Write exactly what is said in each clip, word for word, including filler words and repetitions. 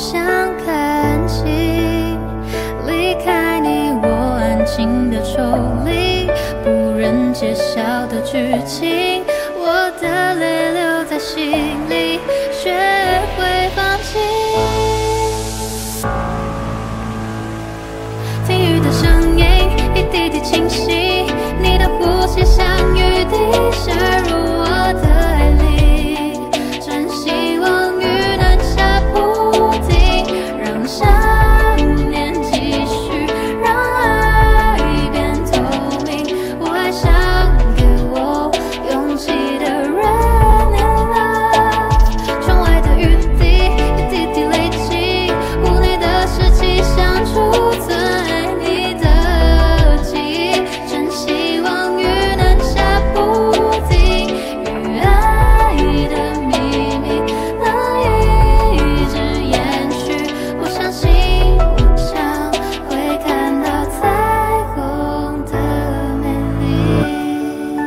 想看清，离开你我安静的抽离，不忍揭晓的剧情，我的泪留在心里，学会放弃。听雨的声音一滴滴清晰，你的呼吸像雨滴射入我的爱里，真希望雨能下不停，让想念继续，让爱变透明。我还想给我勇气的人 in love， 窗外的雨滴一滴滴累积，屋内的湿气像储存爱你的记忆，真希望雨能下不停，与爱的秘密能一直延续。我相信我将会看到彩虹的美丽。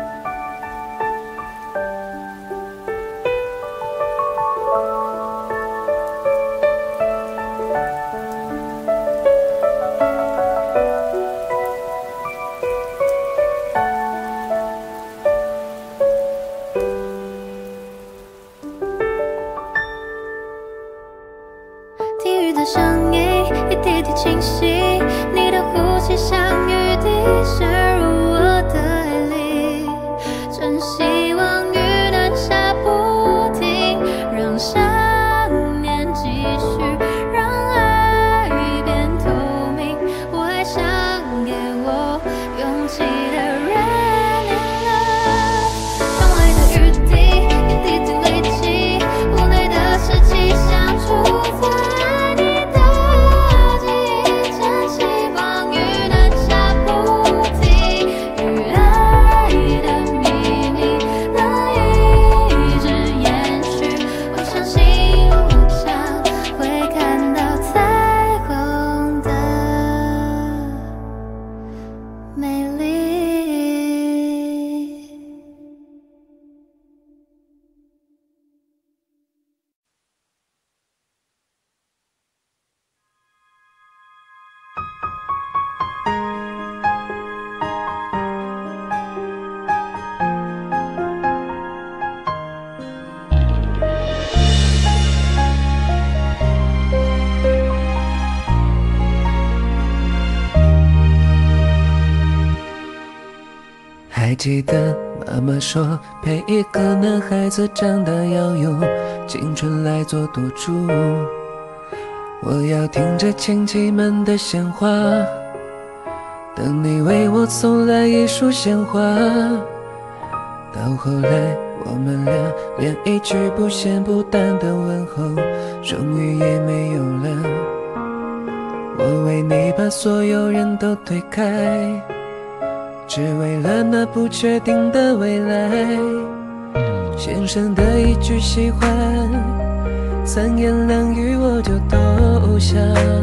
听雨的声音一滴滴清晰，你的呼吸像雨滴射入我的爱里，真希望雨能下不停，让想念继续，让爱变透明。我还想给我勇气的人 in love， 窗外的雨滴一滴滴累积，屋内的湿气像储存爱你的记忆，真希望雨能下不停，与爱的秘密能一直延续。我相信我将会看到彩虹的美丽。 还记得妈妈说，陪一个男孩子长大要用青春来做赌注。我要听着亲戚们的闲话，等你为我送来一束鲜花。到后来我们俩连一句不咸不淡的问候终于也没有了。我为你把所有人都推开，只为了那不确定的未来。先生的一句喜欢，三言两语我就投降。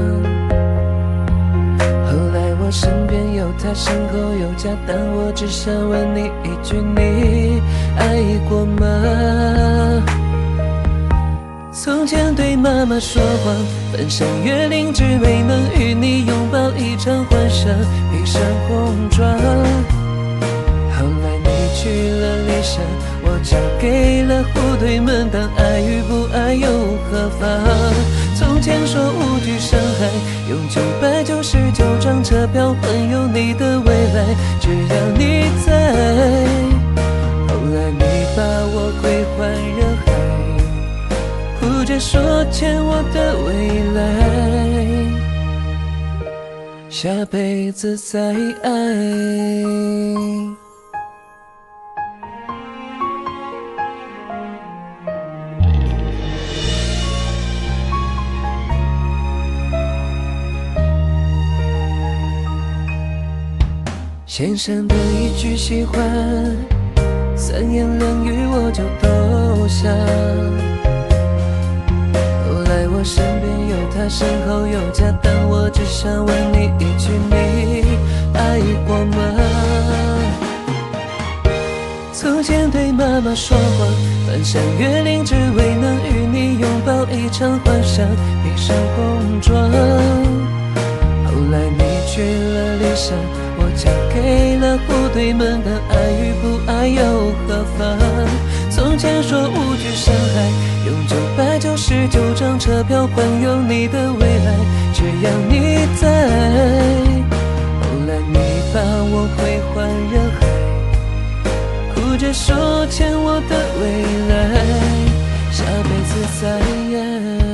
后来我身边有他，身后有家，但我只想问你一句，你爱过吗？从前对妈妈说谎，翻山越岭，只为能与你拥抱一场幻想，披上红妆。后来你去了理想，我交给了虎队们，但爱与不爱又何妨？从前说无惧伤害，用九百九十九张车票环游你的未来，只要你在。后来你把我归还人海，哭着说欠我的未来，下辈子再爱。先生的一句喜欢，三言两语我就投降。后来我身边有他，身后有家，但我只想问你一句，你爱过吗？从前对妈妈说谎，翻山越岭，只为能与你拥抱一场幻想，披披上红妆。后来你去了理想，我嫁给了户对门当，爱与不爱又何妨？从前说无惧伤害，用九百九十九张车票环游你的未来，只要你在。后来你把我挥还人海，哭着说欠我的未来，下辈子再爱。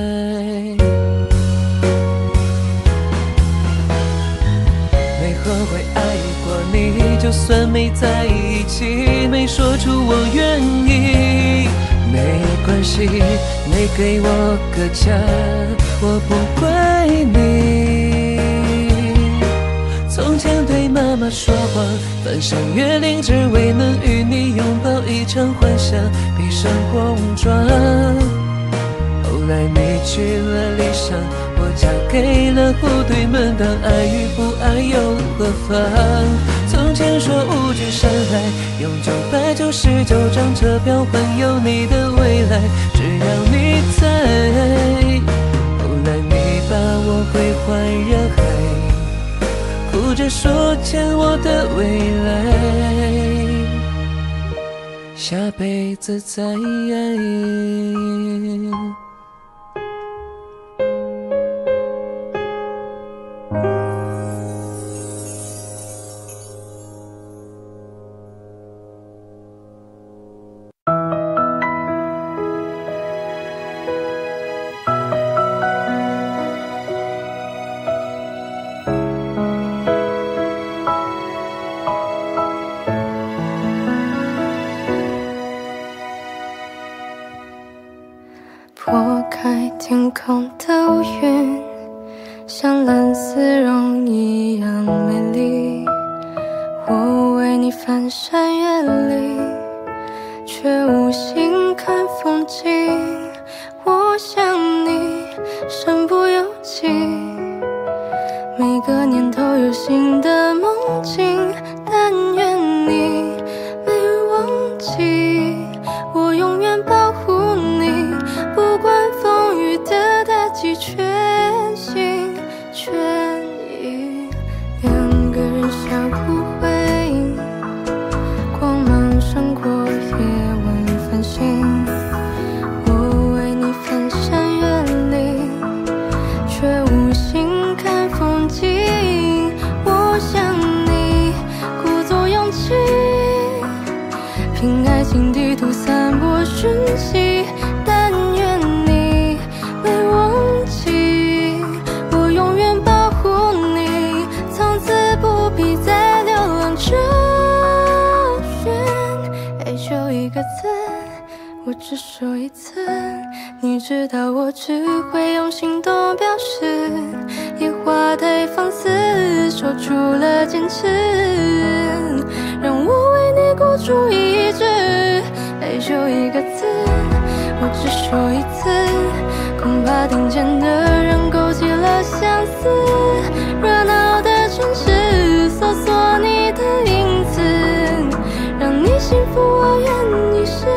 没后悔爱过你，就算没在一起，没说出我愿意，没关系，没给我个家，我不怪你。从前对妈妈说谎，翻山越岭，只为能与你拥抱一场幻想，披上红妆。后来你去了理想，我嫁给了户对门当，爱与不爱又何妨？从前说无惧伤害，用九百九十九张车票环游你的未来，只要你在。后来你把我挥还人海，哭着说欠我的未来，下辈子再爱。 拨开天空的云，像蓝丝绒一样美丽。我为你翻山越岭，却无心看风景。我想你身不由己，每个年头有新的梦境，但愿你没忘记，我永远保护你，不管风雨的打击，全心全意。两个人相互辉映，光芒闪过夜晚繁星。我为你翻山越岭，却无心看风景。我想你故作勇气，凭爱情地图散播讯息，但愿你没忘记，我永远保护你，从此不必再流浪找寻。爱就一个字，我只说一次，你知道我只会用行动表示，野花太放肆，守住了坚持，让我为你孤注一掷。爱就一个字，我只说一次，恐怕听见的人勾起了相思。热闹的城市，搜索你的影子，让你幸福，我愿一世。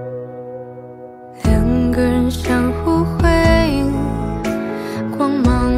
两个人相互辉映，光芒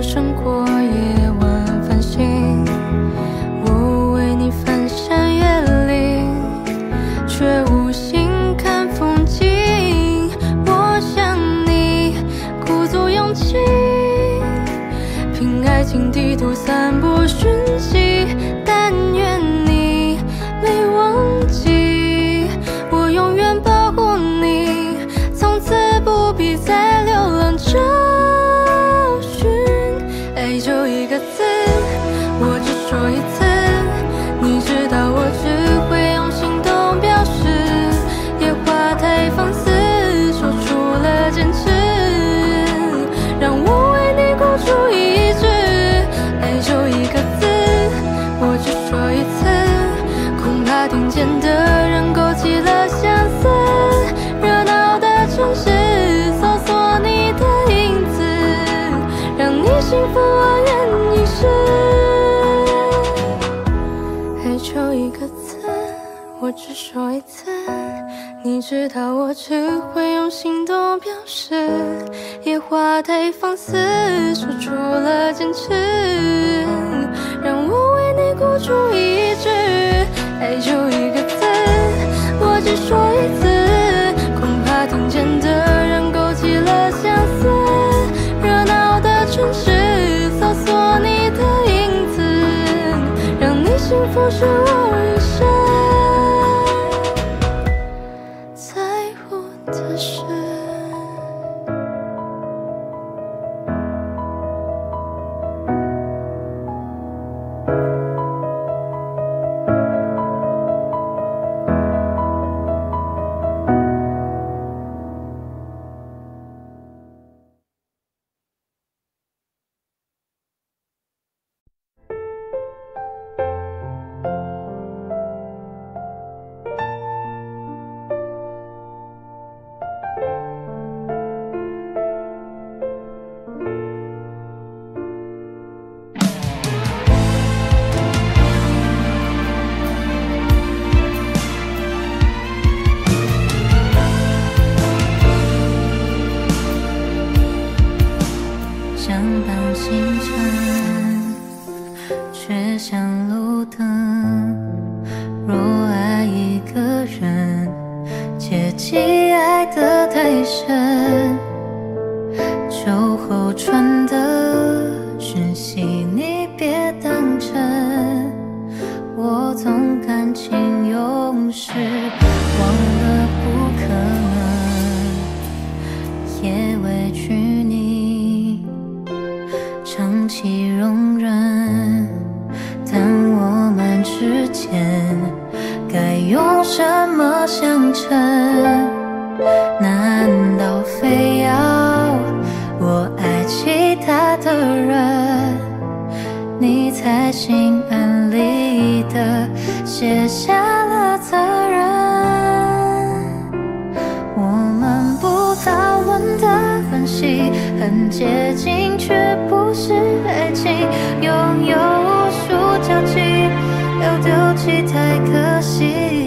说一次，你知道我只会用行动表示，也话太放肆，说出了坚持，让我为你孤注一掷。爱就一个字，我只说一次，恐怕听见的人勾起了相思。热闹的城市，搜索你的影子，让你幸福是我一生在乎的事。 相伴星辰，却像路灯。若爱一个人，切忌爱得太深。酒后传的讯息，你别当真。我总感情用事，忘了不可能，也委屈你。长期容忍，但我们之间该用什么相称？难道非要我爱其他的人，你才心安理得卸下了责任？我们不讨论的关系很接近，却不是爱情，拥有无数交集，要丢弃太可惜。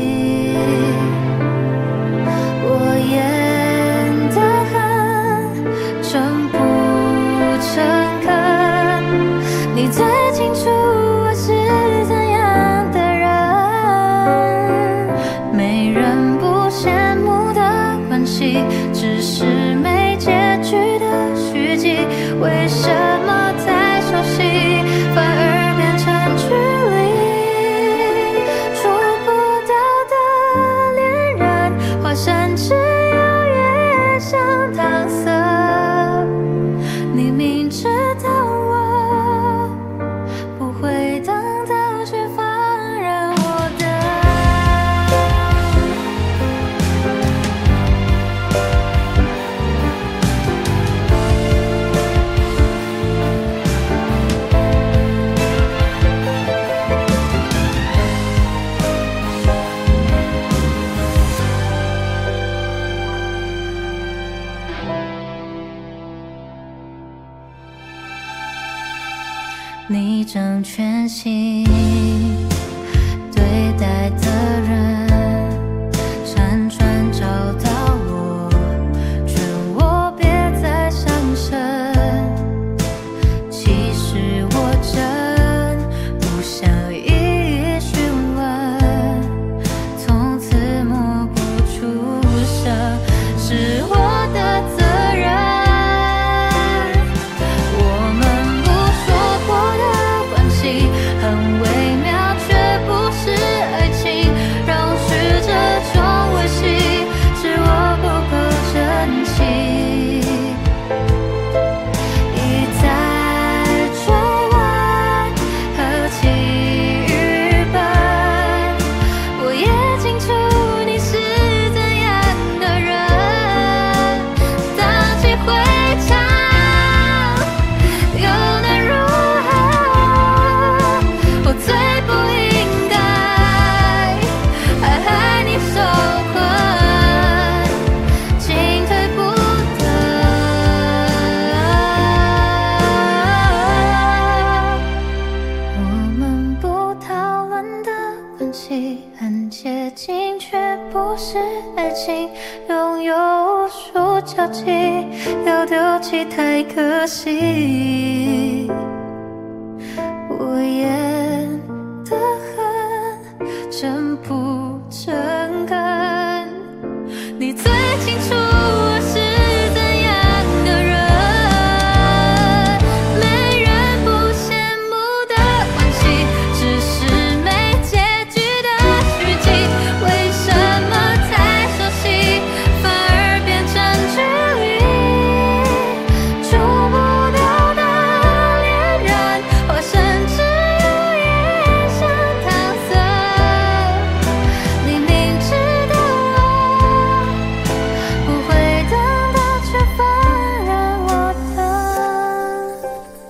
我演得很真不诚恳，你最清楚我是怎样的人。没人不羡慕的关系，只是没结局的续集。为什么太熟悉，反而变成距离？触不到的恋人，化身只有越像搪塞。你明知道我不会等到，却放任我等。你正全心对待的人，辗转找到我，劝我别再伤神。其实我真不想一一询问，从此默不出声，是我的责任。我们不说破的关系很微妙。 拥有无数交集，要丢弃太可惜。无言的恨，真不诚恳。你最清楚我是怎样的人，没人不羡慕的关系，只是没结局的续集。为什么太熟悉，反而变成距离？触不掉的恋人，或甚至有眼像搪塞。你明知道我不会等到，却反让我等。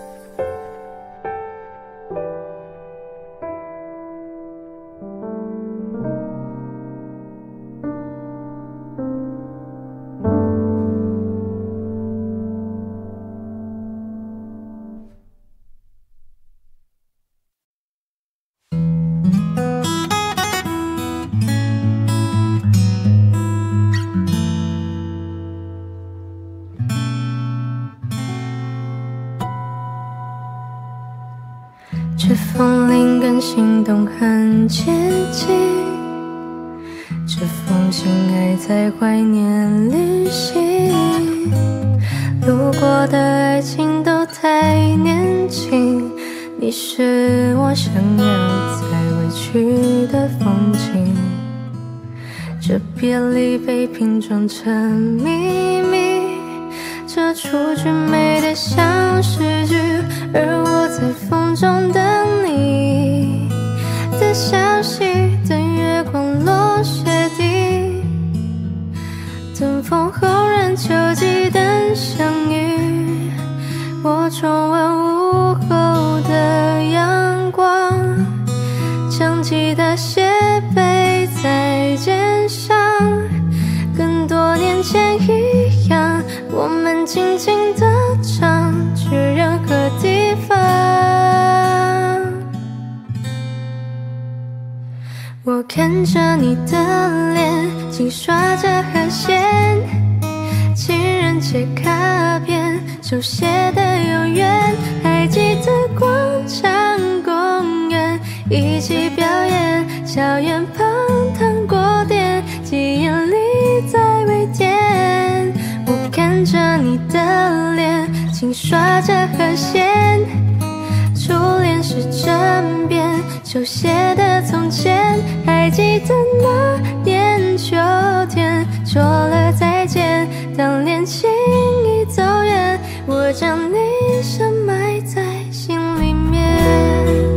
这风铃跟心动很接近，这封信还在怀念旅行。路过的爱情都太年轻，你是我想要再回去的风景。这别离被拼装成秘密，这出剧美得像诗句，而我在风中等你的消息，等月光落雪地，等风后人秋季，等相遇。我重温午后的阳光，将吉他斜背在肩上，跟多年前一样，我们静静地唱，去任何地方。我看着你的脸，轻刷着和弦，情人节卡片手写的永远，还记得广场公园一起表演，硝烟旁糖果店，记忆里在微甜。我看着你的脸，轻刷着和弦，初恋是枕边手写的从前，还记得那年秋天说了再见，当恋情已走远，我将你深埋在心里面。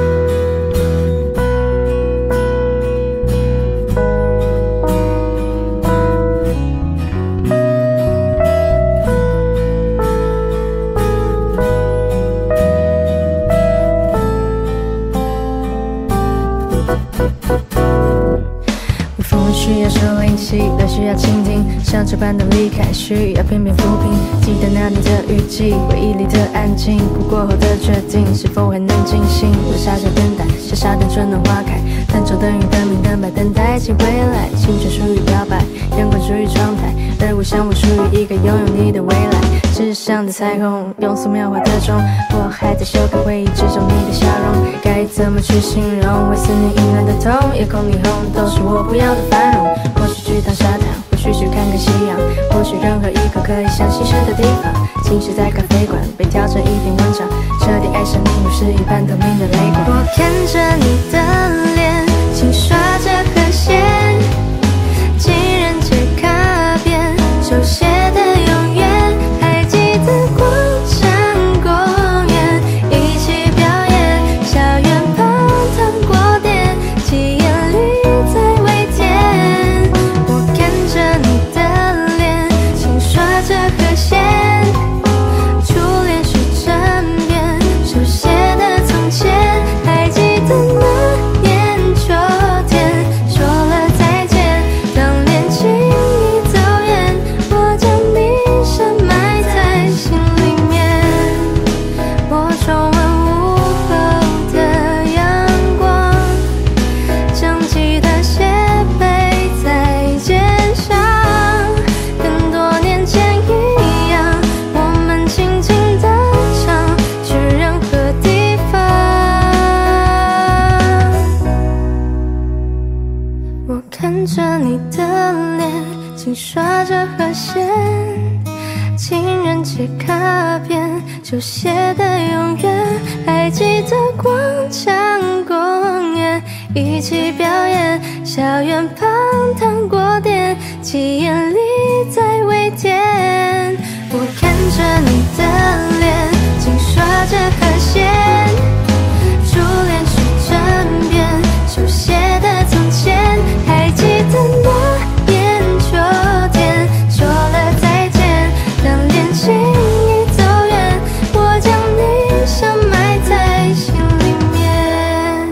需要收灵气，都需要倾听，像这般的离开，需要片片抚平。记得那年的雨季，回忆里的安静，哭过后的决定，是否还能进行？我傻傻等待，像沙滩春暖花开，等着等雨灯明灯白，等待爱情回来。青春属于表白，阳光属于窗台，而我想我属于一个拥有你的未来。纸上的彩虹，用素描画的钟，我还在修改回忆之中你的笑容，该怎么去形容？为思念隐忍的痛，夜空霓虹，都是我不要的繁荣。或许去趟沙滩，或许去看看夕阳，或许任何一个可以相信时的地方。情绪在咖啡馆被调成一篇文章，彻底爱上你，如是一般透明的泪光。我看着你的脸，轻刷着和弦，情人节卡片手写的永远，还记得广场公园一起表演，校园旁糖果店，记忆里在微甜。我看着你的脸，轻刷着和弦，初恋是枕边手写的从前，还记得那年秋天刷着和弦，情人节卡片就写的永远，还记得广场公园一起表演，校园旁糖果店，记忆里在微甜。我看着你的脸，紧刷着和弦，初恋是枕边手写的从前，还记得那年秋天说了再见，当恋情已走远，我将你深埋在心里面。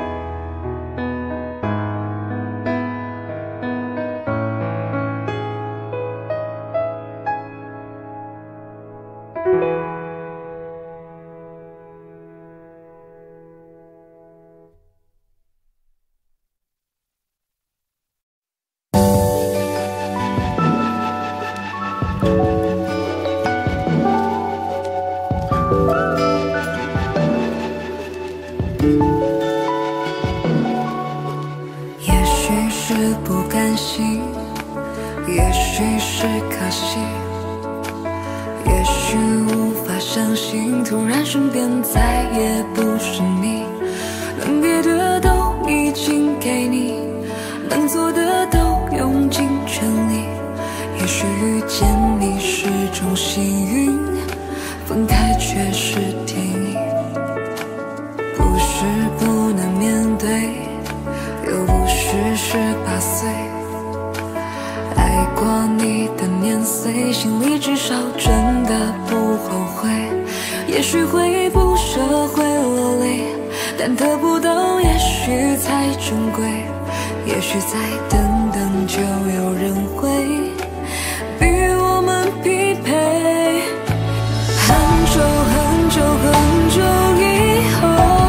也许是不甘心，也许是可惜，也许无法相信，突然身边再也不是你。能给的都已经给你，能做的都用尽全力。也许遇见你是种幸运，分开却是天意。不是不能面对，又不是十八岁，爱过你的年岁，心里至少真的不后悔。也许会不舍，会落泪，但得不到也许才珍贵。也许再等等就有人会比我们匹配。很久很久很久以后，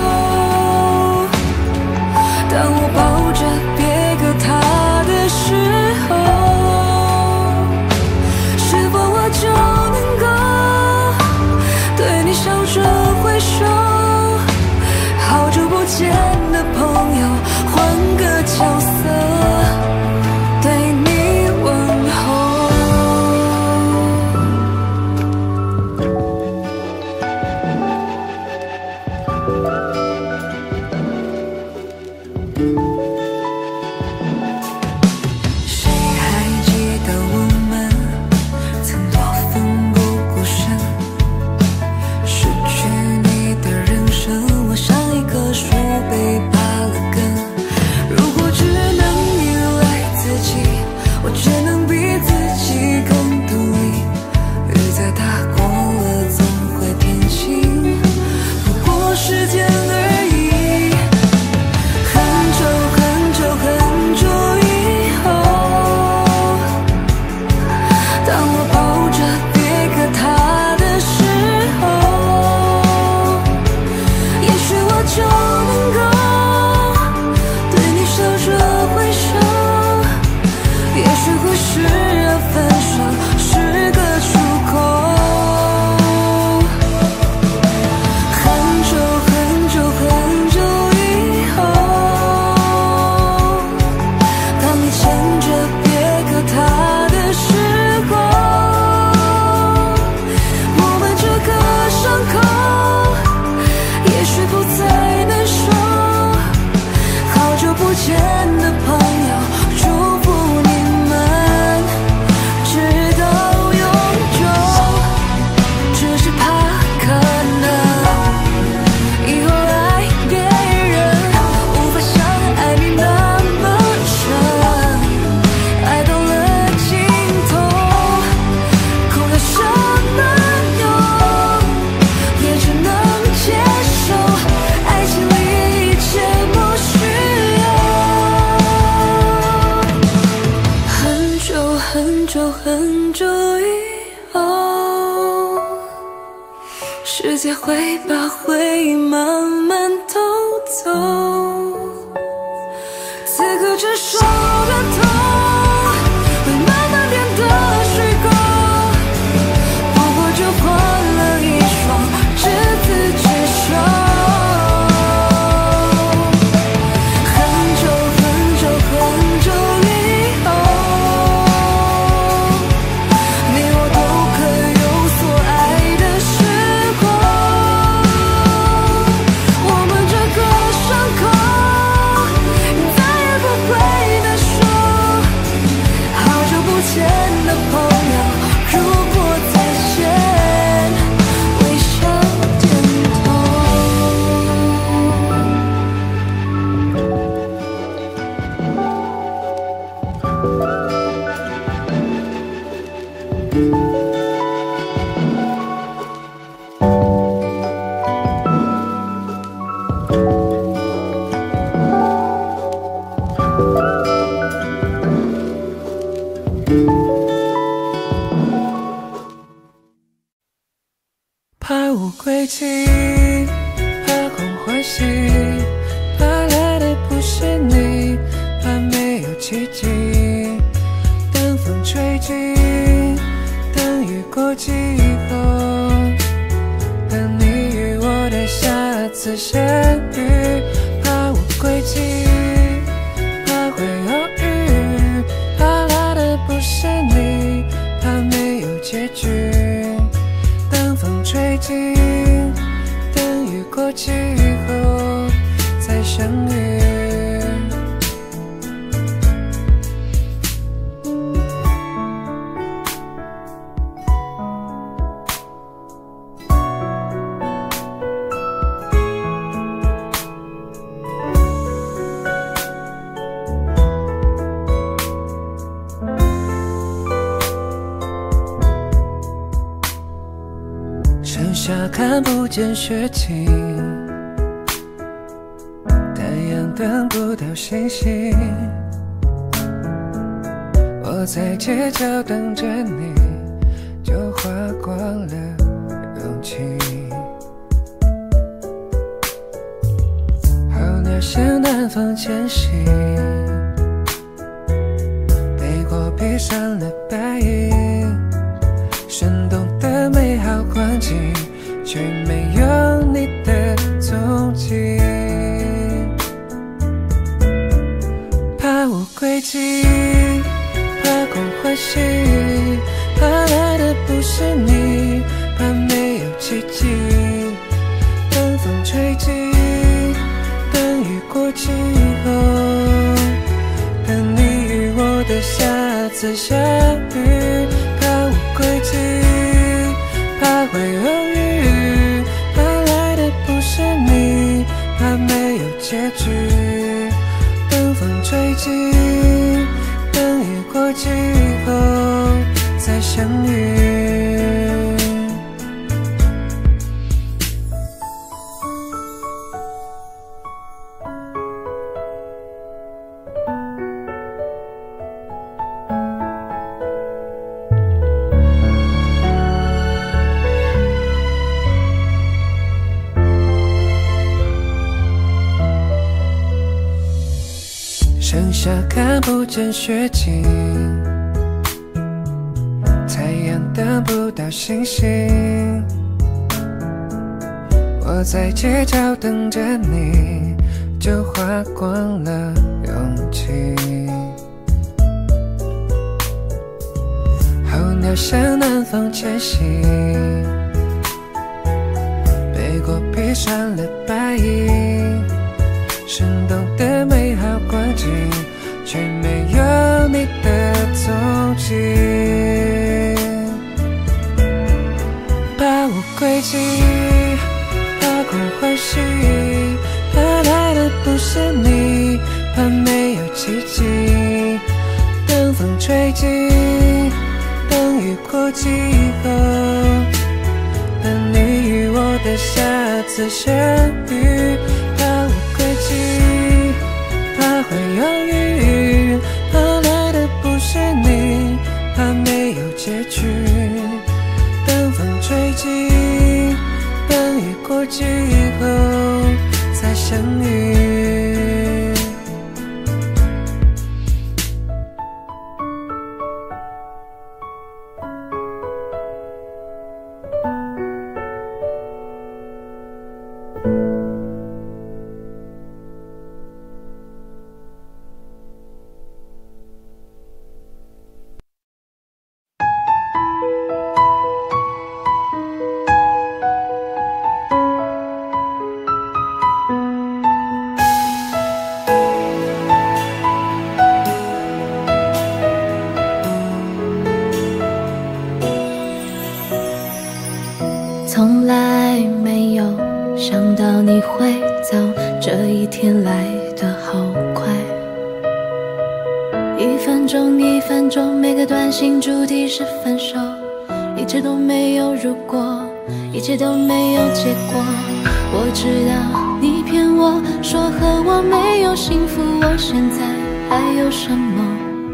当我抱着别个他的时候，是否我就能够对你笑着挥手？好久不见的朋友，换个角色对你问候。谁还记得我们曾多奋不顾身？失去你的人生，我像一棵树被拔了根。如果只能依赖自己，我只能比自己更独立。雨再大过了总会天晴，不过时间而已。很久很久很久以后，当我抱着别个他的时候，也许我就能够对你笑着挥手。也许会是分手是个出口。很久很久很久以后，当你牵着别个他的时候，我们这个伤口也许不再难受。好久不见的朋友，祝福你们直到永久。只是怕可能以后爱别人无法像爱你那么深，爱到了尽头，空有什么用？也只能接受，爱情里一切不需要。很久很久很久以后，世界会把回忆慢慢偷走，此刻这手的痛会慢慢变得虚构，不过就换了一双执子之手。很久很久很久以后， 见的朋友，如果再见，微笑点怕无轨迹，怕空欢喜，怕来的不是你，怕没有奇迹。等风吹进，等雨过境后，等你与我的下次相遇。怕无轨迹，怕会犹豫，怕来的不是你，怕没有结局。等风吹进，等雨过境后再相遇。剩下看不见雪景，太阳等不到星星，我在街角等着你，就花光了勇气。候鸟向南方迁徙，北国披上了白衣，生动的美好光景，却没有你的踪迹。怕无轨迹，怕空欢喜，怕来的不是你，怕没有奇迹。等风吹进，等雨过境后，等你与我的下次相遇。怕无轨迹，怕会犹豫，怕来的不是你，怕没有结局。等风吹进，等雨过境后再相遇。剩下看不见雪景，太阳等不到星星，我在街角等着你，就花光了勇气。候鸟向南方迁徙，北国披上了白衣，生动的美好光景，却没有你的踪迹。怕无轨迹，怕空欢喜，怕来的不是你，怕没有奇迹。等风吹进，等雨过境后，等你与我的下次相遇。怕无轨迹，怕会犹豫，怕来的不是你，怕没有结局。等风吹进，等雨过境后再相遇。 从来没有想到你会走，这一天来得好快。一分钟一分钟，每个短信主题是分手，一切都没有如果，一切都没有结果。我知道你骗我说和我没有幸福，我现在还有什么？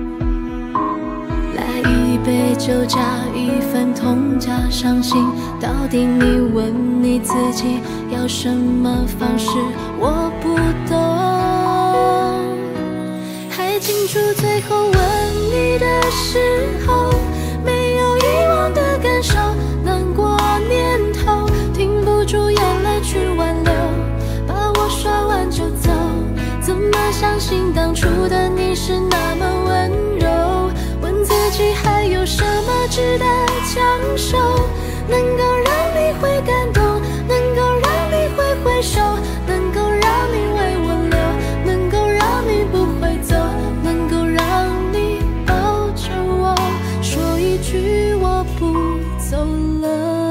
来一杯酒加一份痛加伤心，到底你问你自己要什么方式？我不懂。还清楚最后吻你的时候，没有遗忘的感受，难过念头，停不住眼泪去挽留，把我刷完就走。怎么相信当初的你是那么温柔？问自己还有什么值得强守，能够让你会感动，能够让你会回首，能够让你为我留，能够让你不会走，能够让你抱着我说一句我不走了。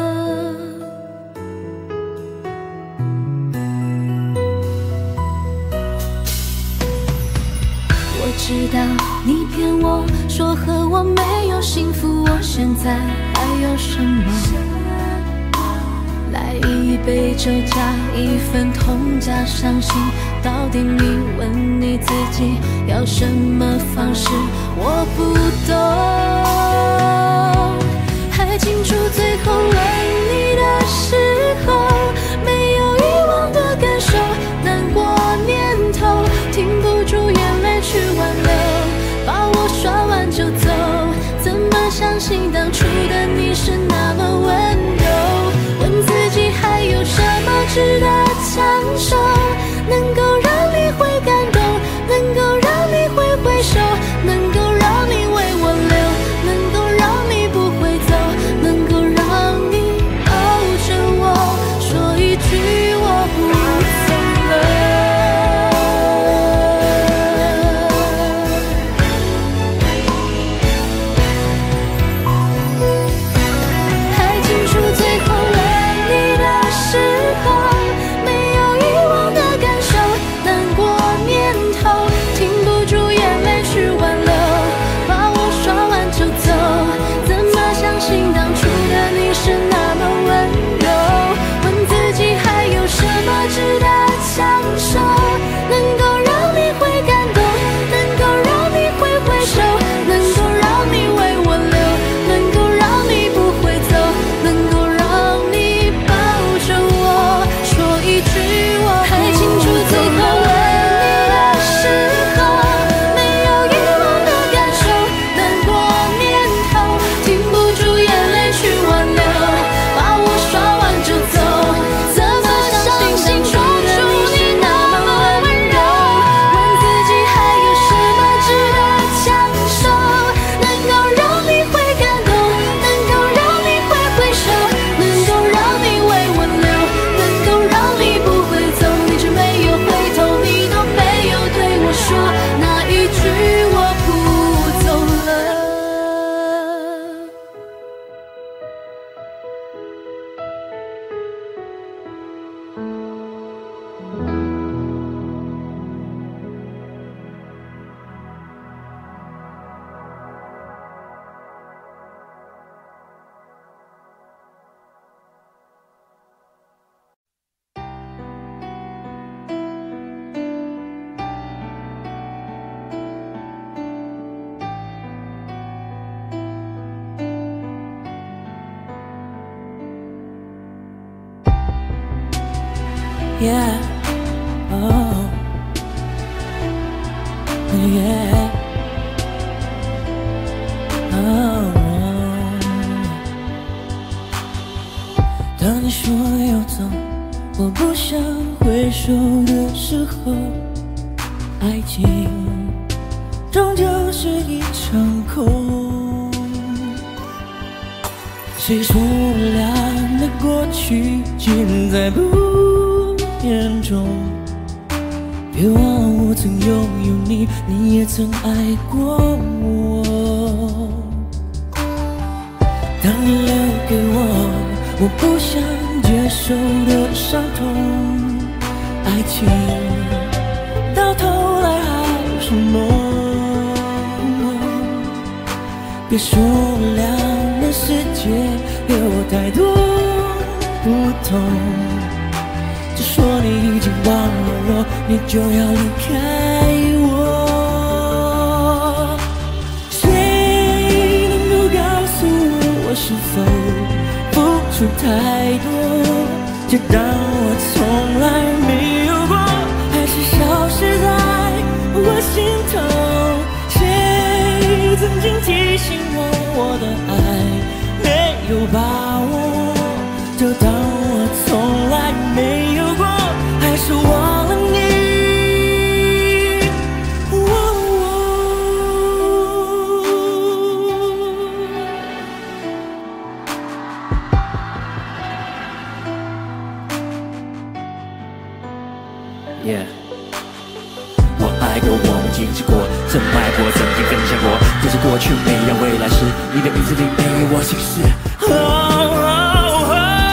我知道你骗我说和我没有幸福，我现在还有什么？来一杯酒加一份痛加伤心，到底你问你自己要什么方式？我不懂。还清楚最后吻你的时候，没有遗忘的感受，难过念头，停不住眼泪去挽留，把我刷完就走。怎么相信当初的你是那么温柔？问自己还有什么值得强守，能够让你会感动，能够让你会回首，能够让你为我留，能够让你不会走，能够让你抱着我说一句我不走了。还清楚最后吻你的时候，没有遗忘的感受，难过念头，停不住眼泪去挽留，把我刷完就走。怎么相信当初的你是那么温柔？问自己还有什么值得强守，能够让你会感动，能够让你会回首，能够让你为我留，能够让你不会走，能够让你抱着我说一句我还清楚最后吻你的时候，没有遗忘的感受，难过念头，停不住眼泪去挽留，把我刷完就走。怎么相信当初的你是那么温柔？问自己还有什么值得强守，能够让你会感动，能够让你会回首，能够让你为我留，能够让你不会走。你却没有回头，你都没有对我说那一句我不走了。 Yeah, oh, yeah, oh. 当你说要走，我不想回首的时候，爱情终究是一场空。谁说我俩的过去尽在不言中？别忘了我曾拥有你，你也曾爱过我。当你留给我我不想接受的伤痛，爱情到头来还是梦。别说两人世界有太多不同，只说你已经忘了我，你就要离开我。谁能够告诉我，我是否付出太多，就当我从来没有过，还是消失在我心头？谁曾经提醒我，我的爱没有把握，就当我从来没有过，还是忘了你。Yeah， 我爱过，我们经历过，深爱过，曾经分享过，这是过去没有未来时，你的名字里没有我心事。Oh, oh,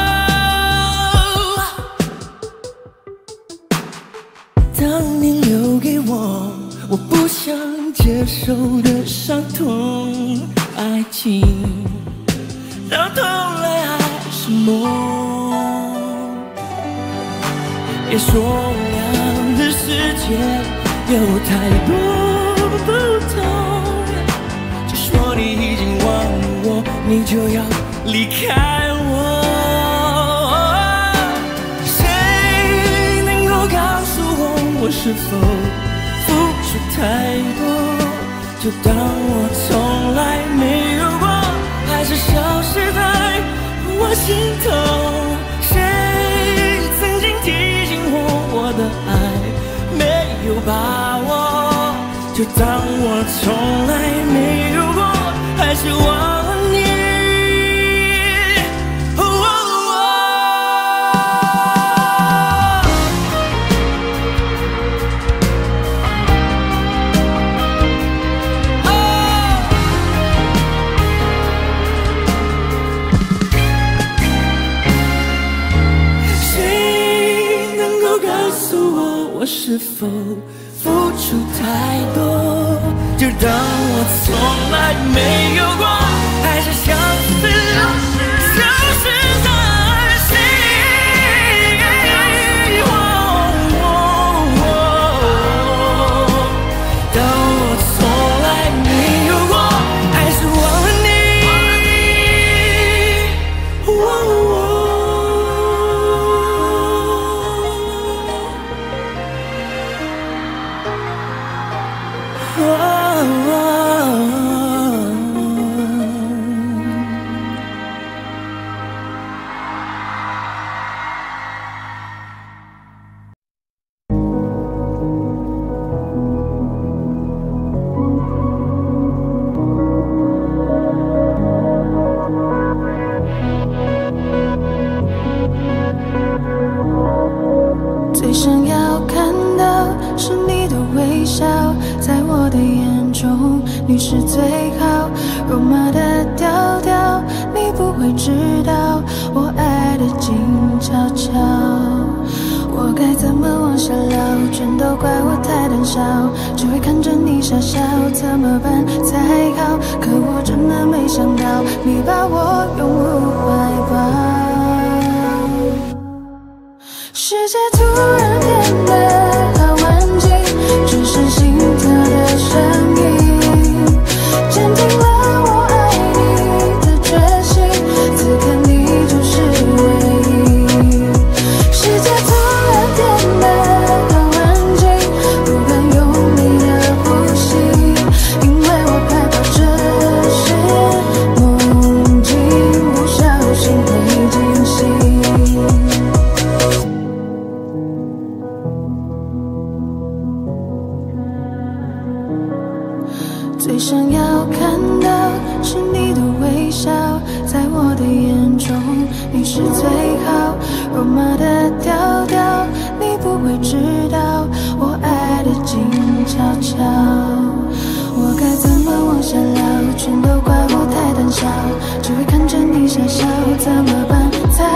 oh. 当年留给我我不想接受的伤痛，爱情到头来还是梦。别说两的世界有太多不同，就说你已经忘了我，你就要离开我。谁能够告诉我，我是否付出太多，就当我从来没有过，还是消失在我心头？谁曾经提醒我，我的爱没有把握，就当我从来没有过，还是忘了你。哦哦谁能够告诉我，我是否付出太多，就当我从来没有过，还是消失，消失在心。当我从来没有过，还是忘了你。 最想要看到是你的微笑，在我的眼中你是最好。肉麻的调调，你不会知道我爱的静悄悄。我该怎么往下聊？全都怪我太胆小，只会看着你傻笑，怎么办才好？可我真的没想到，你把我拥入怀抱。世界突然变得好安静，只剩心跳的声音，坚定了我爱你的决心。此刻你就是唯一。世界突然变得好安静，不敢用力的呼吸，因为我害怕这是梦境，不小心会惊醒。最想要看到是你的微笑，在我的眼中你是最好。肉麻的调调，你不会知道我爱的静悄悄。我该怎么往下聊？全都怪我太胆小，只会看着你傻笑，怎么办才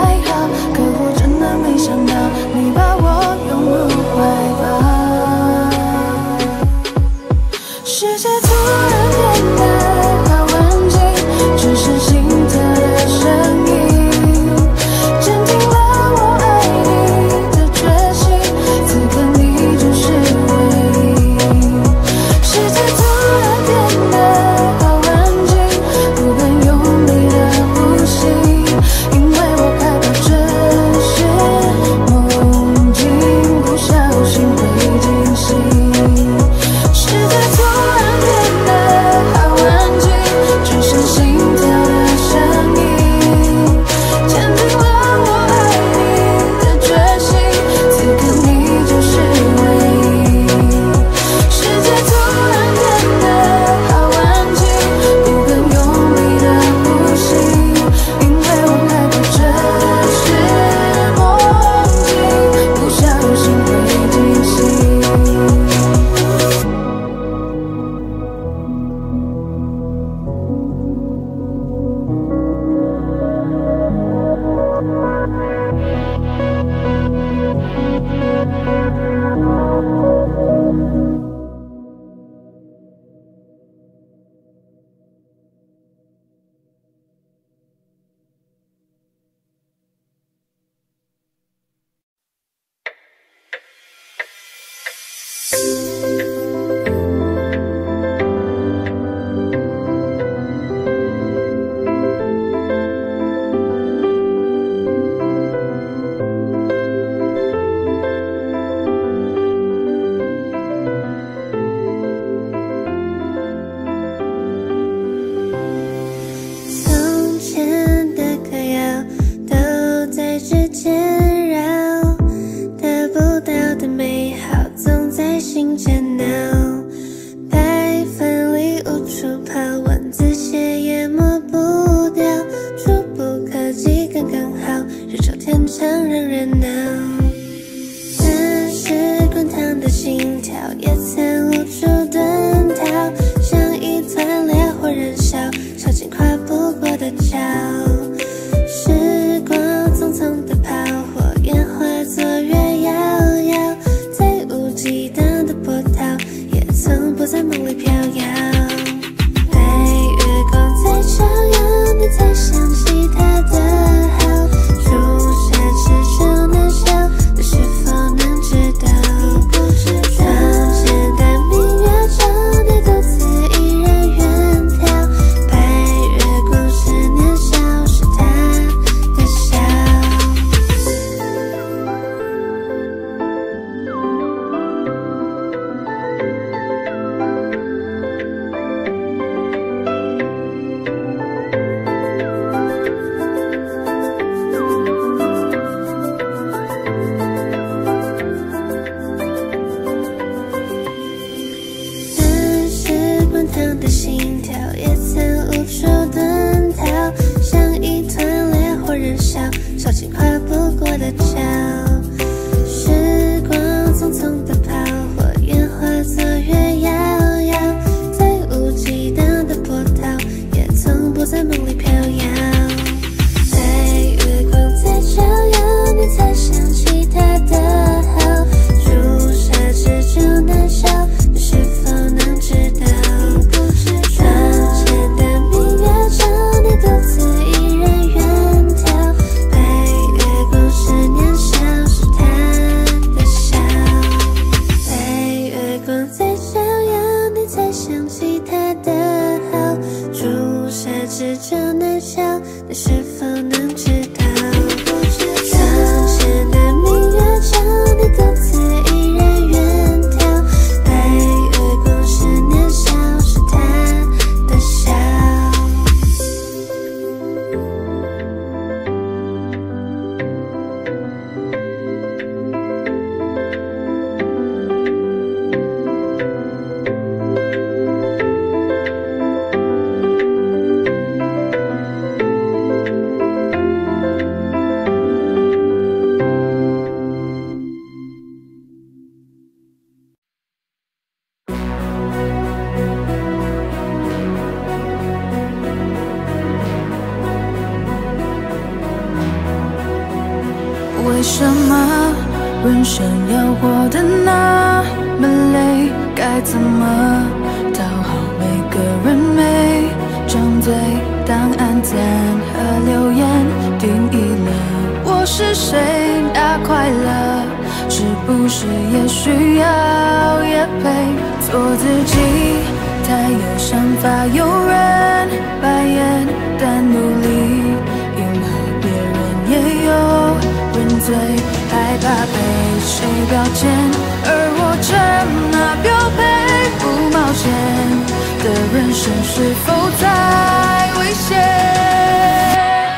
为什么人生要活得那么累？该怎么讨好每个人？每张嘴当暗赞和留言定义了我是谁？那快乐是不是也需要也配做自己？太有想法，有人白眼，但努力迎合别人也有人最害怕被谁标签，而我成那标配不冒险的人生是否在危险？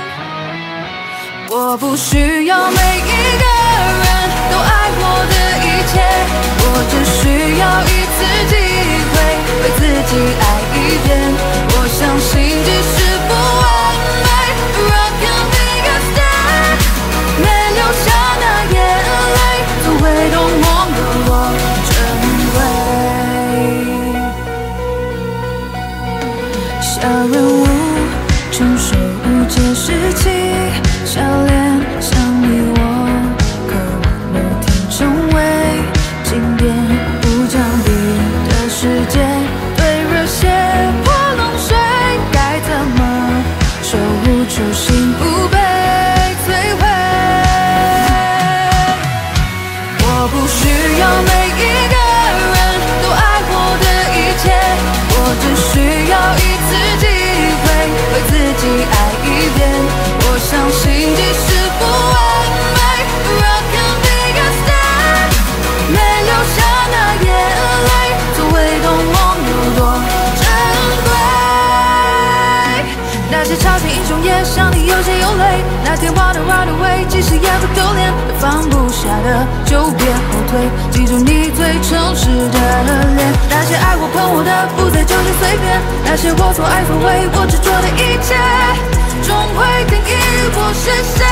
我不需要每一个人都爱我的一切，我只需要一次机会为自己爱一遍。我相信即使不完美 Rock can be a star， 没流下那眼泪总会懂我的我珍贵。小人物承受无解时期，笑脸像你我渴望有天成为经典，不讲理的世界，对热血泼冷水，该怎么守护初心不被摧毁？我不需要每一个人那些超级英雄也像你有血有泪，那天 run run away， 即使也不丢脸，放不下的就别后退，记住你最诚实的脸。那些爱我喷我的，不再纠结随便，那些我所爱所为，我执着的一切，终会定义我是谁。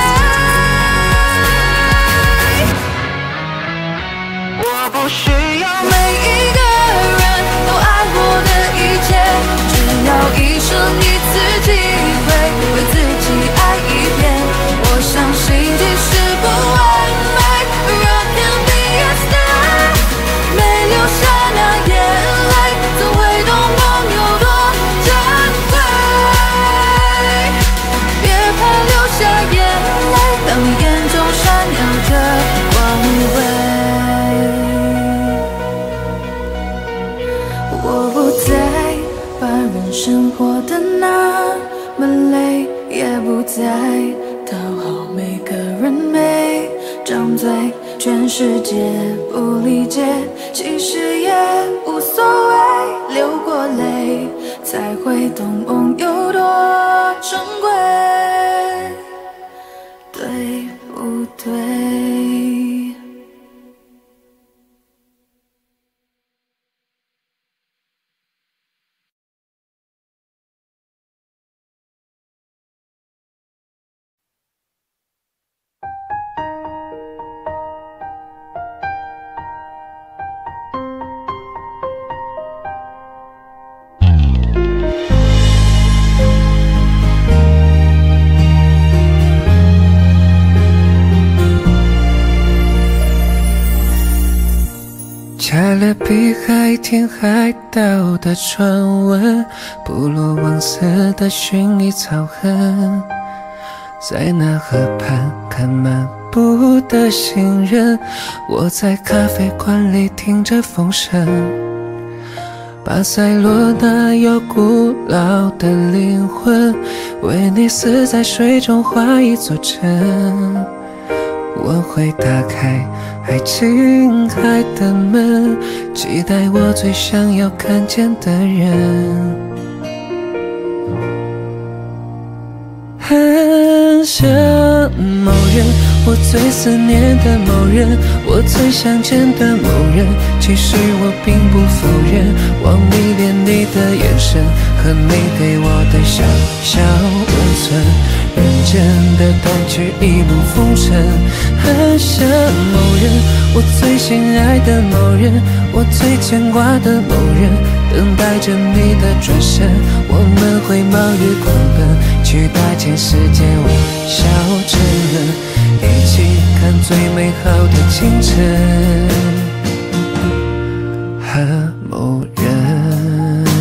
我不需要每一个人都爱我的一切，只要一生一次机会，为自己爱一遍。我相信即使不完美，仍然be a star， 没流下那眼泪，怎会懂梦有多珍贵？别怕流下眼泪，当你眼中闪耀着光辉。我不再把人生活得那么累，也不再讨好每个人，每张嘴全世界不理解，其实也无所谓，流过泪才会懂梦有多珍贵，对不对？ 加勒比海填海岛的传闻，部落忘色的薰衣草痕，在那河畔看漫步的行人，我在咖啡馆里听着风声。巴塞罗那有古老的灵魂，威尼斯在水中画一座城。我会打开爱琴海的门，期待我最想要看见的人。很想某人，我最思念的某人，我最想见的某人。其实我并不否认，我迷恋你的眼神和你给我的小小温存。认真的弹去一路风尘，很想某人，我最心爱的某人，我最牵挂的某人，等待着你的转身，我们会冒雨狂奔，去大千世界微笑沉沦，一起看最美好的清晨和某人。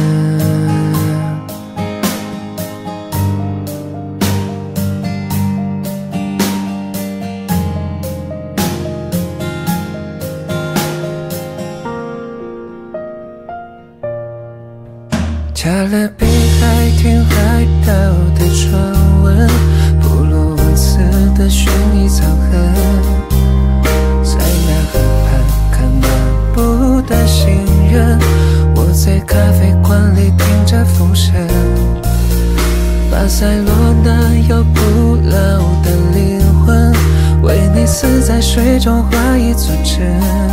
加勒比海填海岛的传闻，部落忘色的薰衣草痕，在那河畔看漫步的行人，我在咖啡馆里听着风声。巴塞罗那有古老的灵魂，威尼斯在水中画一座城。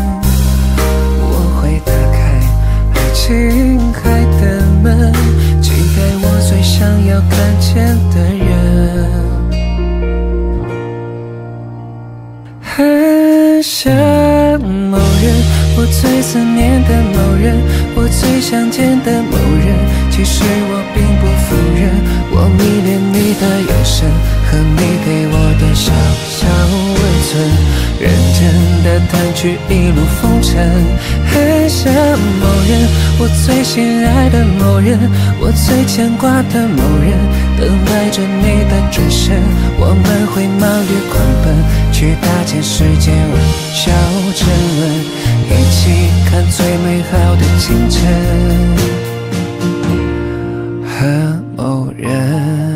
我会打开爱琴海的门，期待我最想要看见的人。很想某人，我最思念的某人，我最想见的某人。其实我并不否认，我迷恋你的眼神和你给我的小小温存。认真的弹去一路风尘，很想某人，我最心爱的某人，我最牵挂的某人，等待着你的转身，我们会冒雨狂奔，去大千世界微笑沉沦，一起看最美好的清晨和某人。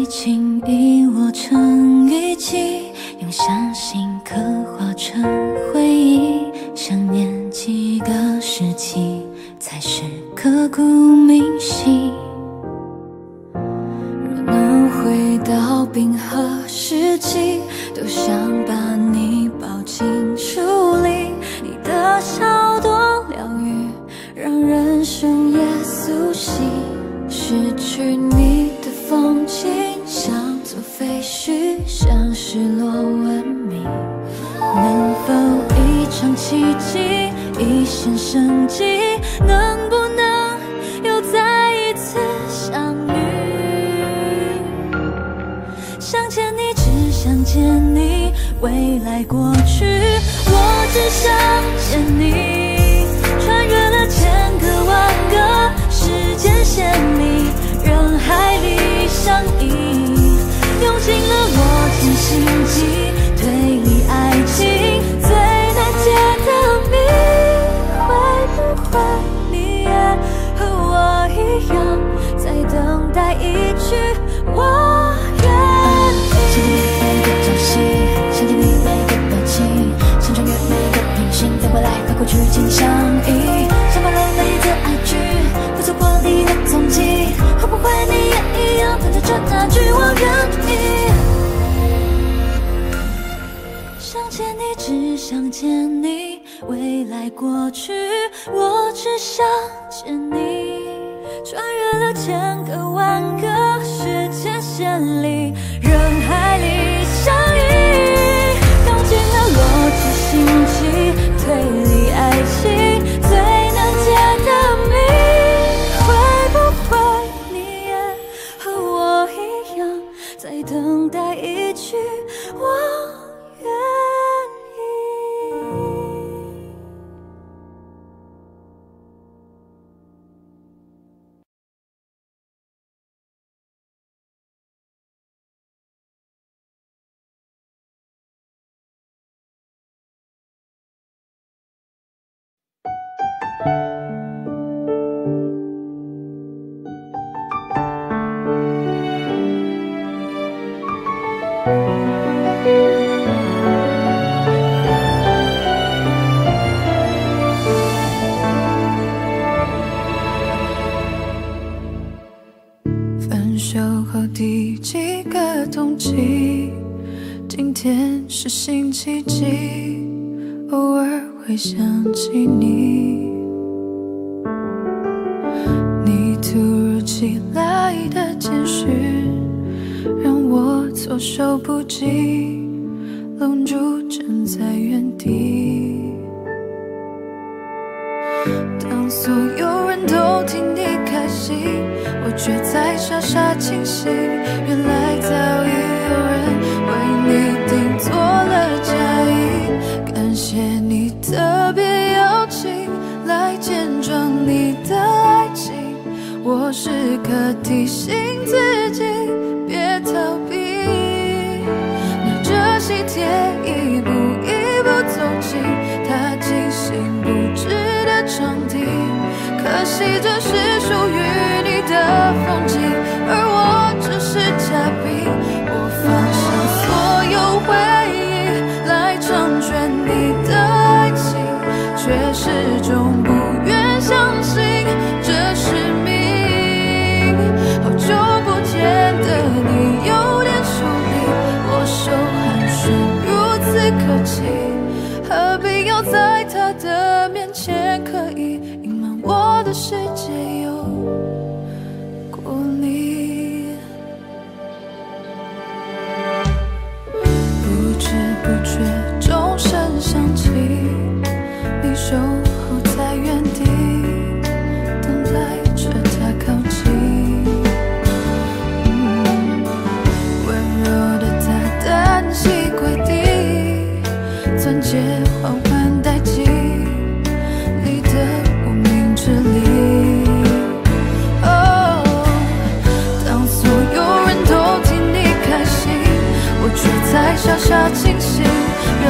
轻易握成雨季，用相信刻画成回忆。想念几个时期，才是刻骨铭心。若能回到冰河时期，多想把你抱进书里。你的笑多疗愈，让人深夜苏醒。失去你的风景，像座废墟，像失落文明。能否一场奇迹，一线生机，能不能又再一次相遇？想见你，只想见你，未来过去，我只想见你。穿越了千个万个时间线里，人海里相依，用尽了我全心机，推理爱情最难解的谜。会不会你也和我一样，在等待一句我愿意？想见你每个朝夕，想见你每个表情，想穿越每个平行，在未来和过去紧相依。想把人类的爱句，不错过你的踪迹。会不会你也一样，等着这那句我愿意？想见你，只想见你，未来过去，我只想见你。穿越了千个万个时间线里，人海里相依，用尽了逻辑心机，推理爱情最难解的谜。会不会你也和我一样，在等待一句我愿意？ 分手后第几个冬季，今天是星期几？偶尔会想起你，你突如其来的简讯让我措手不及，愣住站在原地。当所有人都替你开心，我却在傻傻清醒。原来早已有人为你订做了嫁衣，感谢你特别邀请来见证你的爱情。我时刻提醒自己别逃避，拿着喜帖一步一步走进他精心布置的场地。可惜这是属于你的风景，而我只是嘉宾。我放下所有回忆来成全你的爱情，却始终不愿相信这是命。好久不见的你有点疏离，我手寒暄如此客气，何必要在他的面前刻意隐瞒我的世界有过你？不知不觉钟声响起，你守候在原地，等待着他靠近。嗯，温柔的他单膝跪地，钻戒缓缓戴进你的无名指里。哦，当所有人都替你开心，我却在傻傻清醒。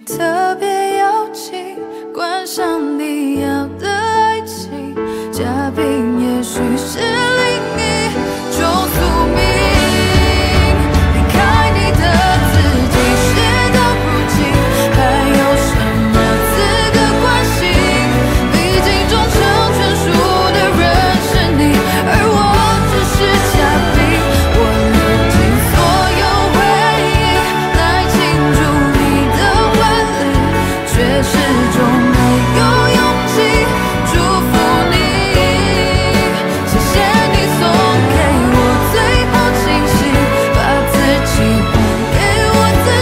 特别邀请，观赏你要的爱情，嘉宾也许是另一种宿命。离开你的自己，事到如今，还有什么资格关心？毕竟终成眷属的人是你，而我只是嘉宾。我流尽所有回忆来庆祝你的婚礼，却始终没有勇气祝福你。谢谢你送给我最后清醒，把自己还给我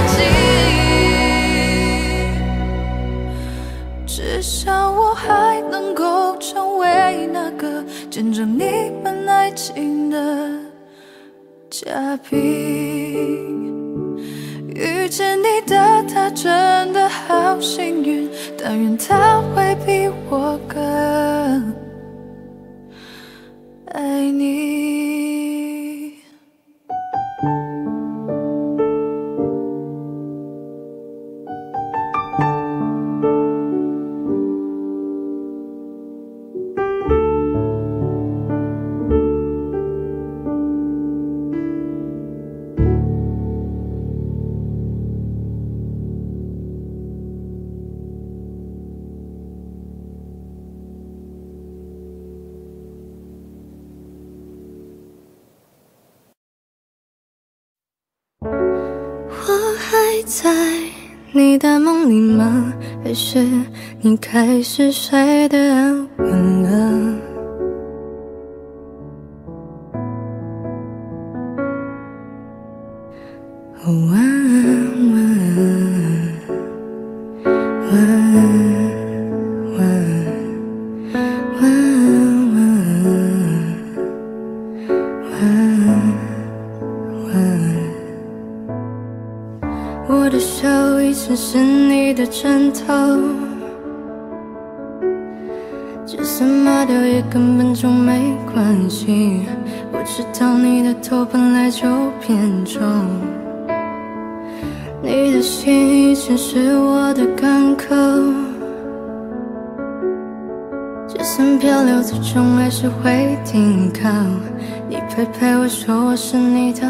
自己。至少我还能够成为那个见证你们爱情的嘉宾。遇见你的他真的好幸运，但愿他会比我更爱你。 我还在你的梦里吗？还是你开始睡得安稳了？哦，晚安，晚安，晚安，晚安，晚安，晚安，晚安。我的手一直是你的枕头，就算抹掉也根本就没关系。我知道你的头本来就偏重，你的心一直是我的港口，就算漂流最终还是会停靠。你陪陪我说我是你的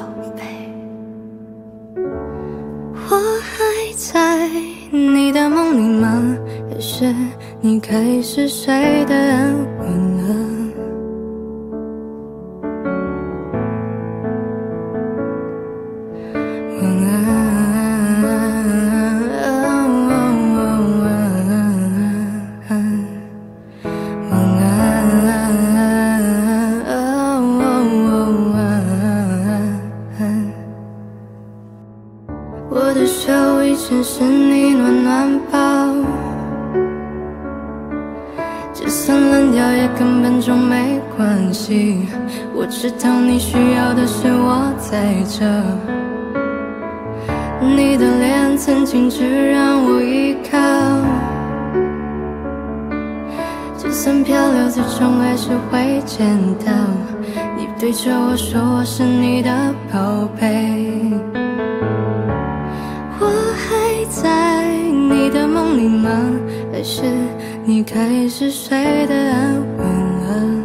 我还在你的梦里吗？还是你开始睡得安稳了？晚安，晚安，晚安。我的手一直是你暖暖包，就算烂掉也根本就没关系。我知道你需要的是我在这，你的脸曾经只让我依靠，就算漂流最终还是会见到。你对着我说我是你的宝贝，我还在你的梦里吗？还是你开始睡得安稳了？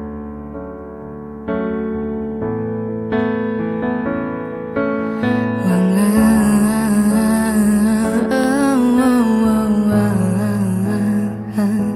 晚安，晚安，晚安。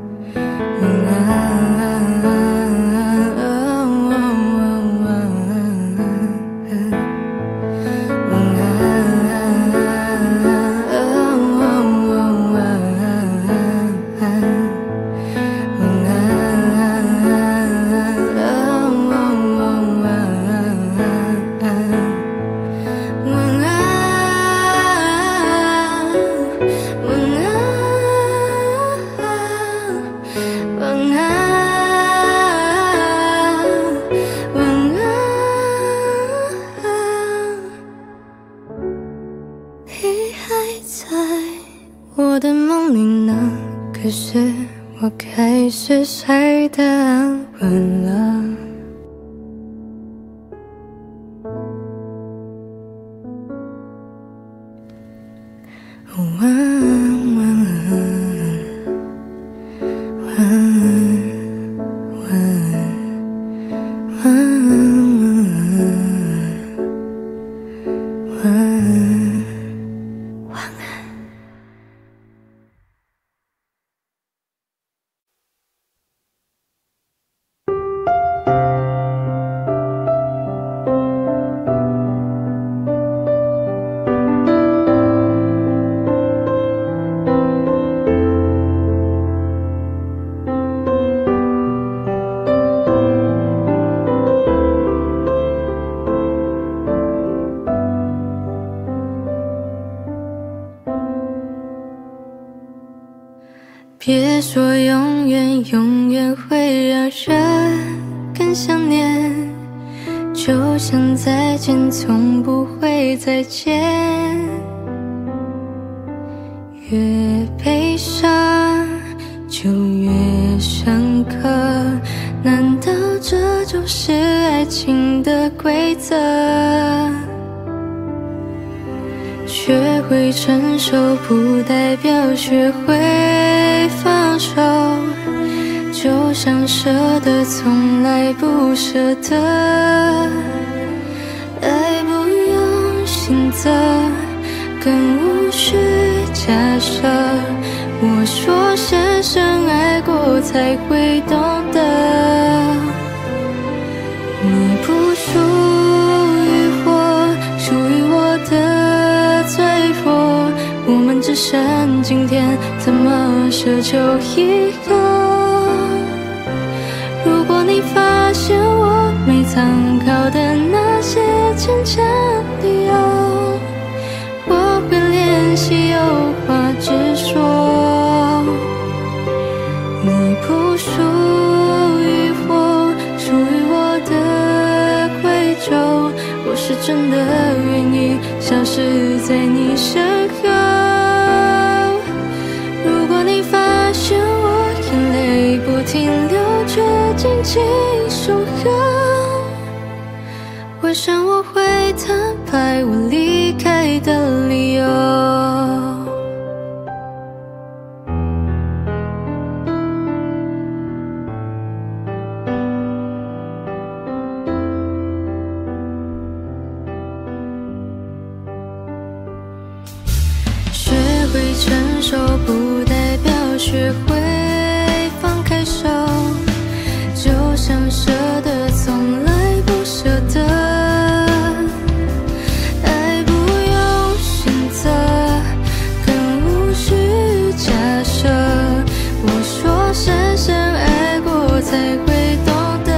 我的梦里呢？可是我开始睡得安稳了。晚别说永远，永远会让人更想念，就像再见从不会再见。越悲伤就越深刻，难道这就是爱情的规则？学会承受不代表学会放手，就像舍得从来不舍得，爱不用选择，更无需假设。我说深深爱过才会懂得，你不属于我，属于我的脆弱，我们只剩今天，怎么奢求以后？如果你发现我没参考的那些坚强理由，我会联系，有话直说。你不属于我，属于我的贵重，我是真的愿意消失在你身后。如果你发现我眼泪不停流，却紧紧守候，为什么会坦白我离开的理由？学会承受不代表学会放开手，就像舍得从来不舍得，爱不用选择，更无需假设。我说深深爱过才会懂得，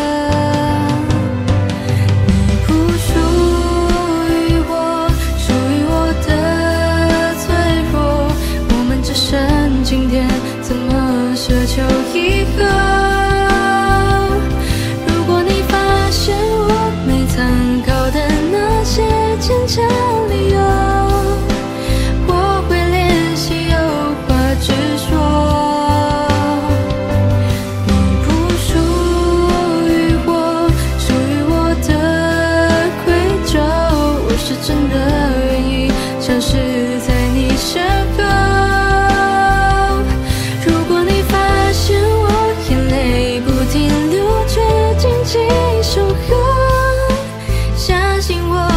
你不属于我，属于我的脆弱，我们只剩今天，怎么奢求以后？坚强理由，我会联系，有话直说。你不属于我，属于我的贵重，我是真的愿意消失在你身后。如果你发现我眼泪不停流，却紧紧守候，相信我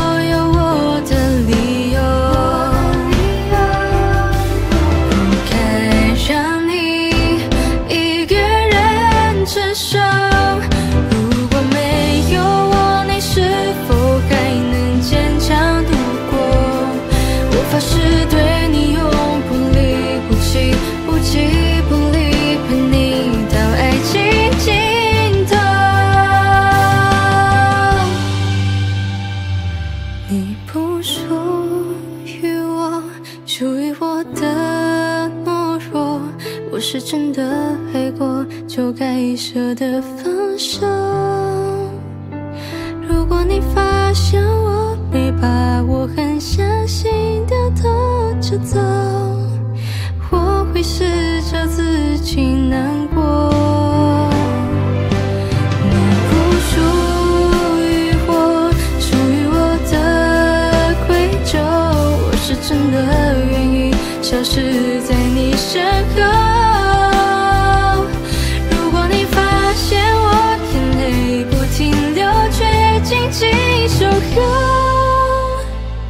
是对你永不离不弃，不弃不离，陪你到爱情尽头。你不属于我，属于我的懦弱，我是真的爱过，就该舍得放手。如果你发现我没把握，很相信掉头就走，我会试着自己难过。你不属于我，属于我的贵重，我是真的愿意消失在你身后。如果你发现我眼泪不停流，却紧紧守候，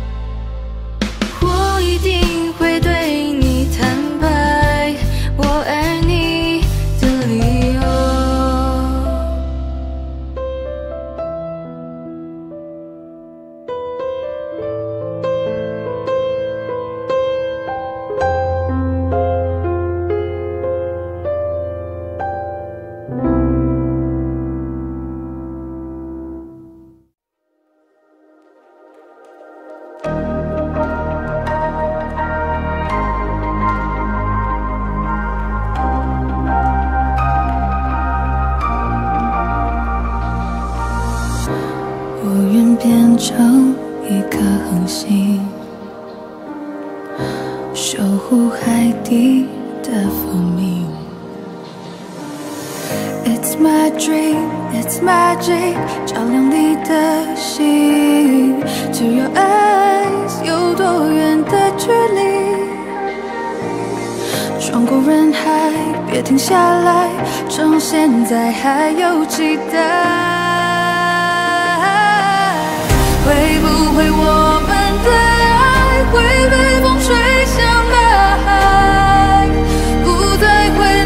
我一定会对你坦白我爱你的理由。 我愿变成一颗恒星，守护海底的蜂蜜。It's my dream, it's magic， 照亮你的心。To your eyes， 有多远的距离？穿过人海，别停下来，趁现在还有期待。会不会我们的爱会被风吹向大海，不再回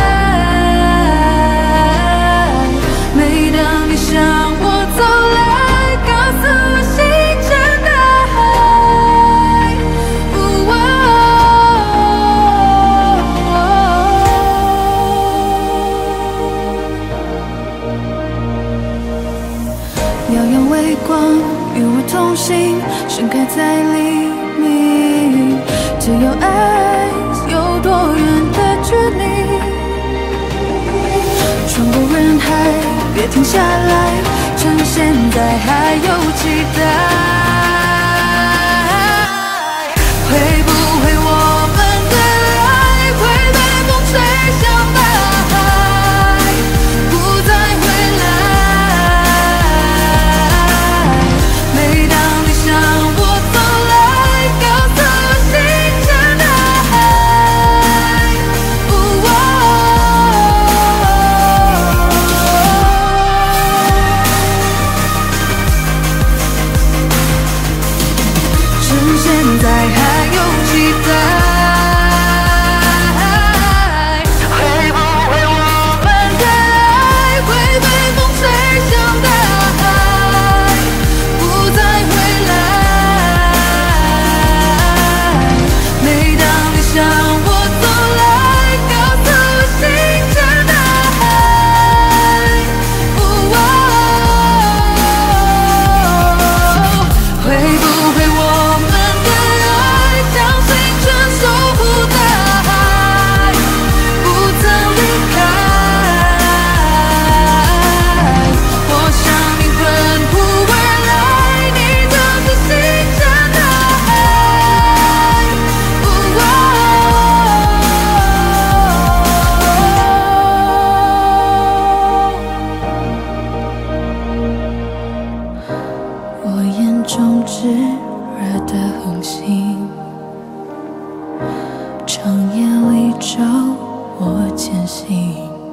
来？每当你向我走来，告诉我星辰大海。哦哦，遥遥微光与我同行，盛开在黎明。To your eyes， 有多远的距离？穿过人海，别停下来，趁现在还有期待。会不会我们的爱会被风吹向大海，不再回来？现在还有期待，会不会我们的爱会被风吹向大海，不再回来？每当你向我走来，告诉我星辰大海。哦哦，会不会我们守护大海，不曾离开。我向你奔赴未来，你就是星辰大海。哦哦，我眼中炙热的恒星，长夜里照我前行。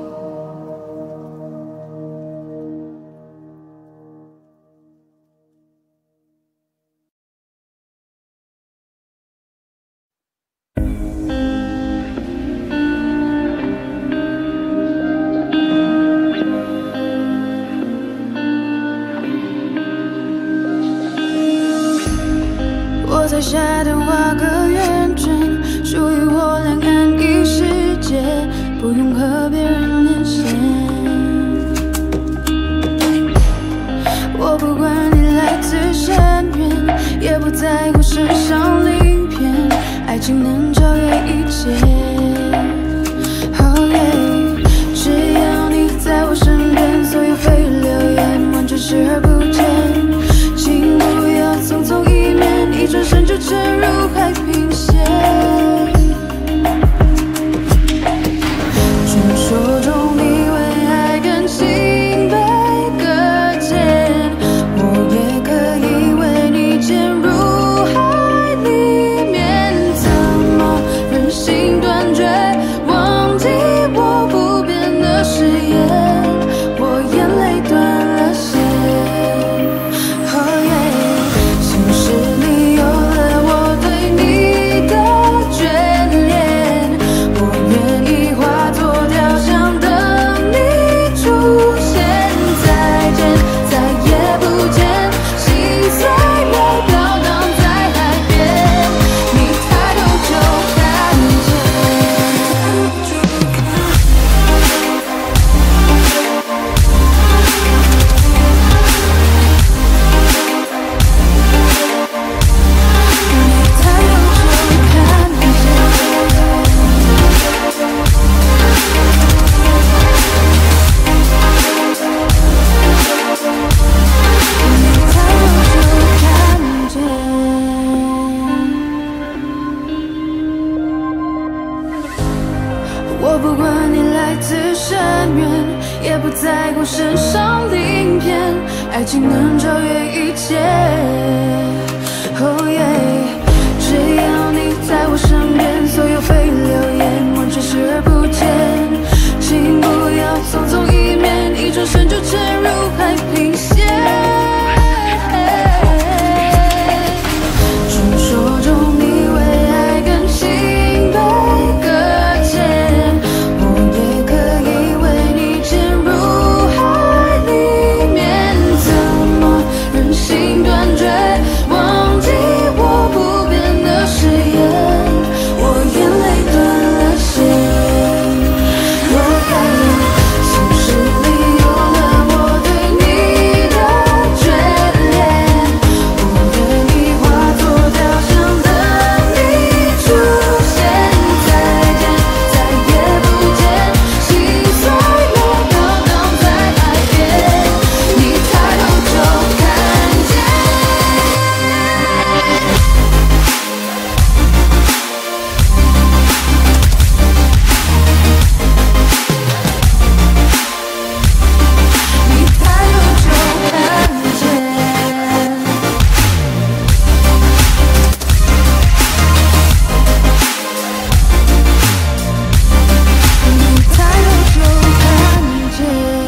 我在下的画个圆圈，属于我两岸一世界，不用和别人连线。我不管你来自深渊，也不在乎世上鳞片，爱情能超越一切。Oh yeah， 只要你在我身边，所有蜚语流言完全视而不见。请不要匆匆一面，一转身就沉入海平线。传说中你为爱甘心被搁浅，我也可以为你潜入海里面。怎么我不管你来自深渊，也不在乎身上鳞片，爱情能超越一切。Oh yeah， 只要你在我身边，所有蜚流言完全视而不见。请不要匆匆一面，一转身就沉入海平线。传说中你为爱更情被搁浅，我也可以为你潜入海里面。怎么忍心断绝，忘记我不变的誓言，我眼泪断了线。总是利用了我对你的眷恋，我愿意化作雕像等你出现。再见，再也不见，心碎了刚刚在海边，你抬头就看见。你抬头就看见。你抬头就看见。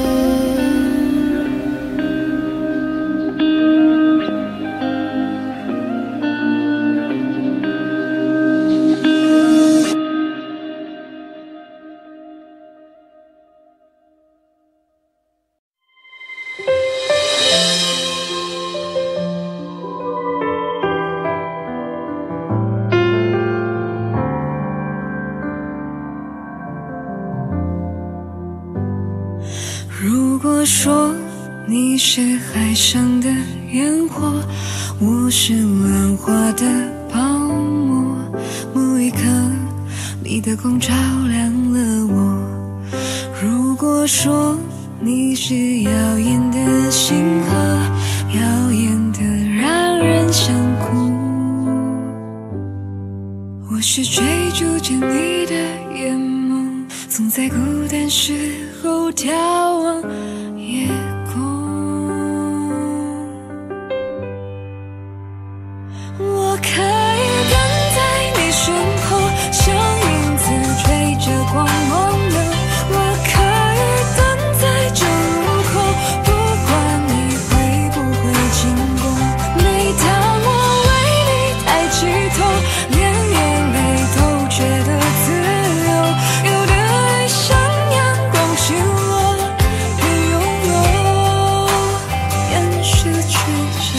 如果说你是海上的烟火，我是浪花的泡沫，某一刻你的光照亮了我。如果说你是耀眼的星河，耀眼的让人想哭，我是追逐着你的眼眸，总在孤单时候眺望夜空。我可以跟在你身后，像影子追着光梦游。我可以等在这路口，不管你会不会经过。每当我为你抬起头，连眼泪都觉得自由。有的爱像阳光倾落，别拥有，掩饰曲折。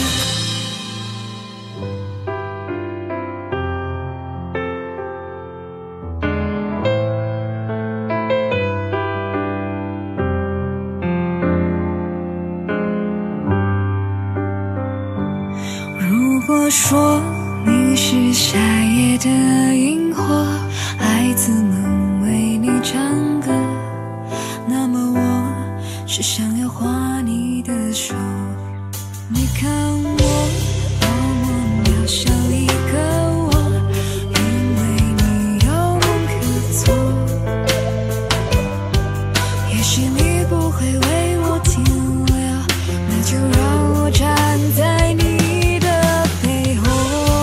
如果说你是夏夜的萤火，孩子们为你唱歌，那么我是想要画你的手。你看我多么渺小一个我，因为你有梦可做。也许你不会为我停留，那就让我站在你的背后。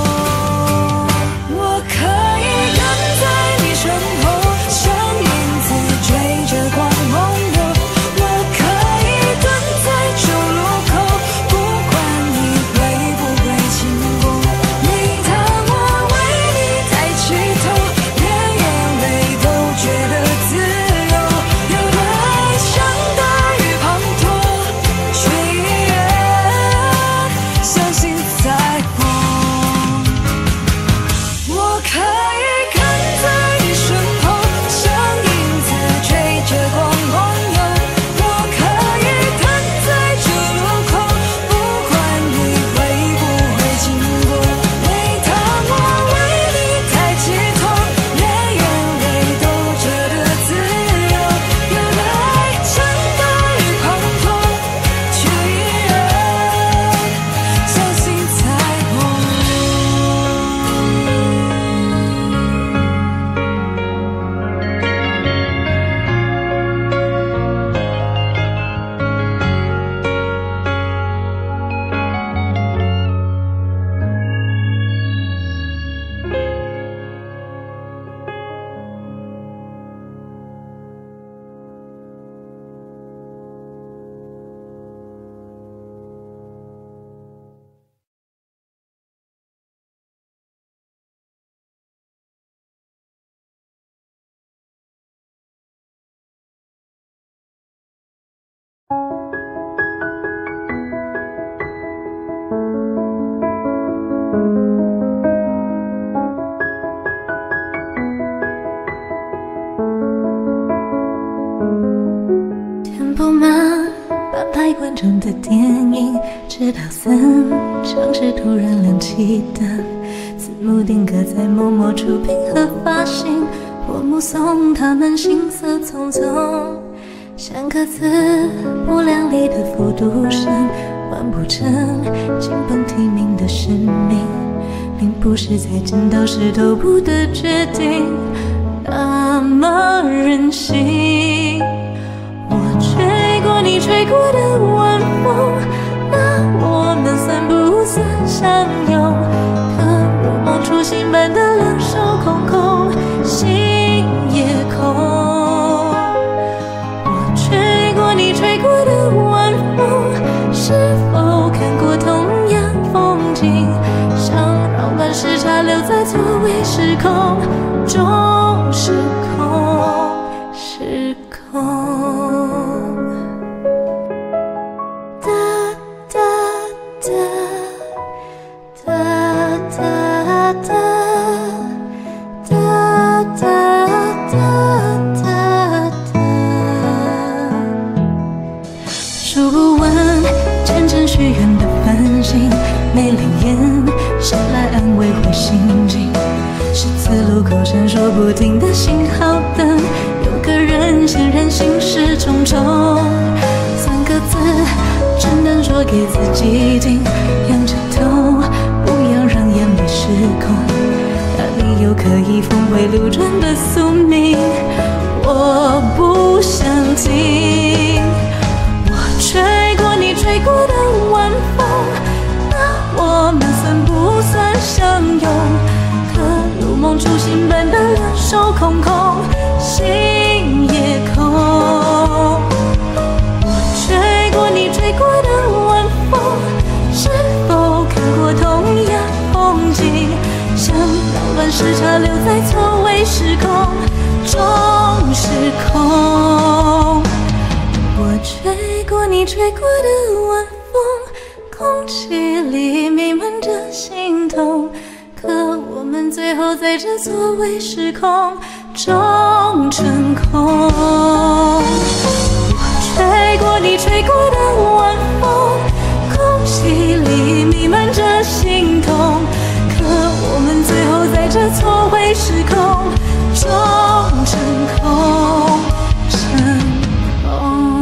中的电影，直到三场时突然亮起灯，字幕定格在某某出品和发行，我目送他们行色匆匆，像颗字不量力的复读生，完不成金榜题名的使命，并不是在争到石头布的决定那么任性。我吹过你吹过的晚风，那我们算不算相拥？可如梦初醒般的两手空空，心也空。我吹过你吹过的晚风，是否看过同样风景？想让乱时差留在错位时空中，时空，时空。数不完渐渐许愿的繁星，没灵言，谁来安慰会心惊？十字路口闪烁不停的信号灯，有个人显然心事重重。三个字，只能说给自己听，仰着头，不要让眼泪失控。哪里有可以峰回路转的宿命？我不想听。吹过你吹过的晚风，那我们算不算相拥？可如梦初醒般的两手空空，心也空。我吹过你吹过的晚风，是否看过同样风景？想让乱时差留在错位时空中，时空。我吹过你吹过的晚风，空气里弥漫着心痛，可我们最后在这错位时空中成空。我吹过你吹过的晚风，空气里弥漫着心痛，可我们最后在这错位时空中成空，成空。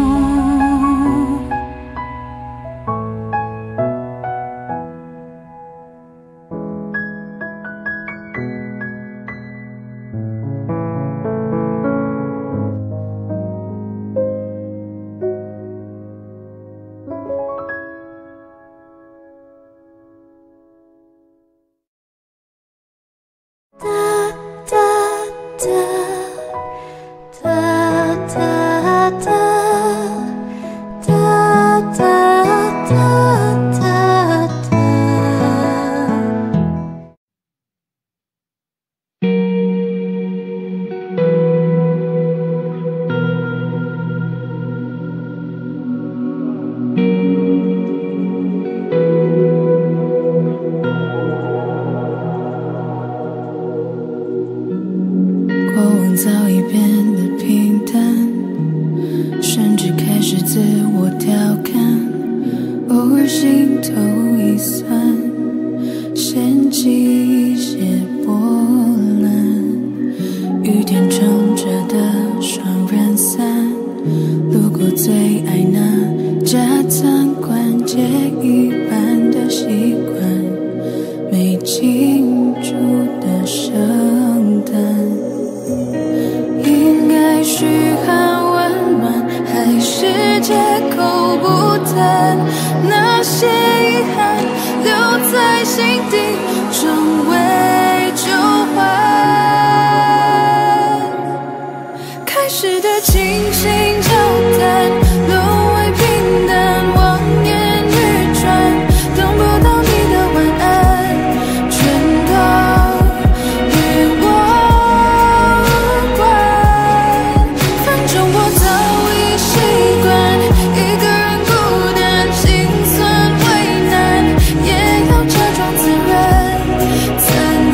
怎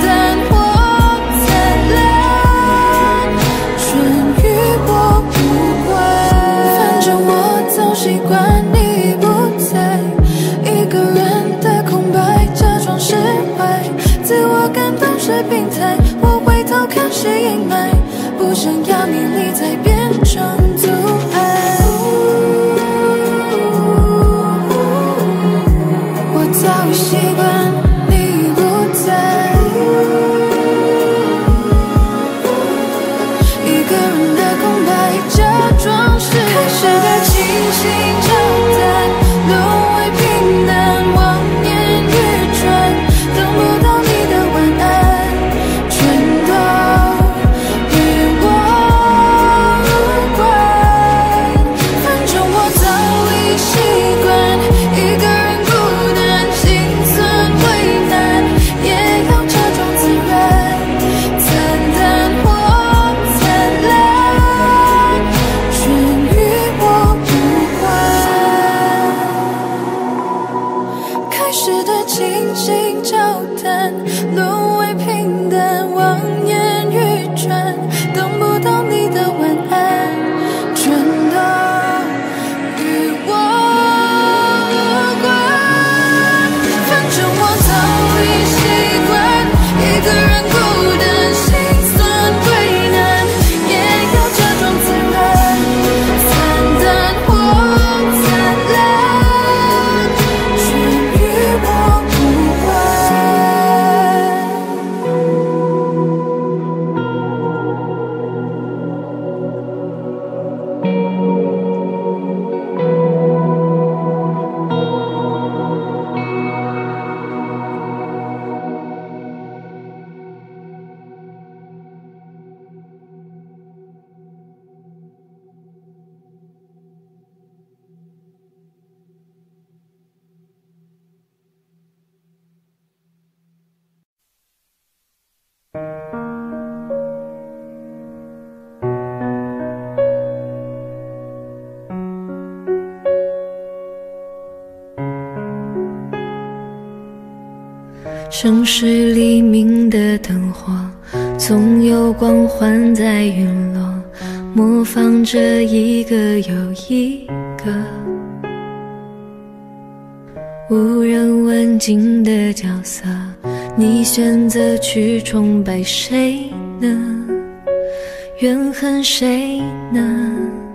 将谁隐瞒？不想要你离开，变成阻碍。我早已习惯你不在，一个人的空白，假装是开始的轻轻交谈，沦为平淡，望眼欲穿，等不到你的晚安，全都与我无关。反正我早已习惯一个人孤单，心酸为难，也要假装自然，惨淡或灿烂，全与我无关。开始的轻轻交谈，沦为平淡，望眼欲穿，等不到你的晚安，全都与我无关。反正我早已习惯一个人孤单，心酸为难，也要假装自然，惨淡或灿烂，全与我无关。 城市黎明的灯火，总有光环在陨落，模仿着一个又一个无人问津的角色。你选择去崇拜谁呢？怨恨谁呢？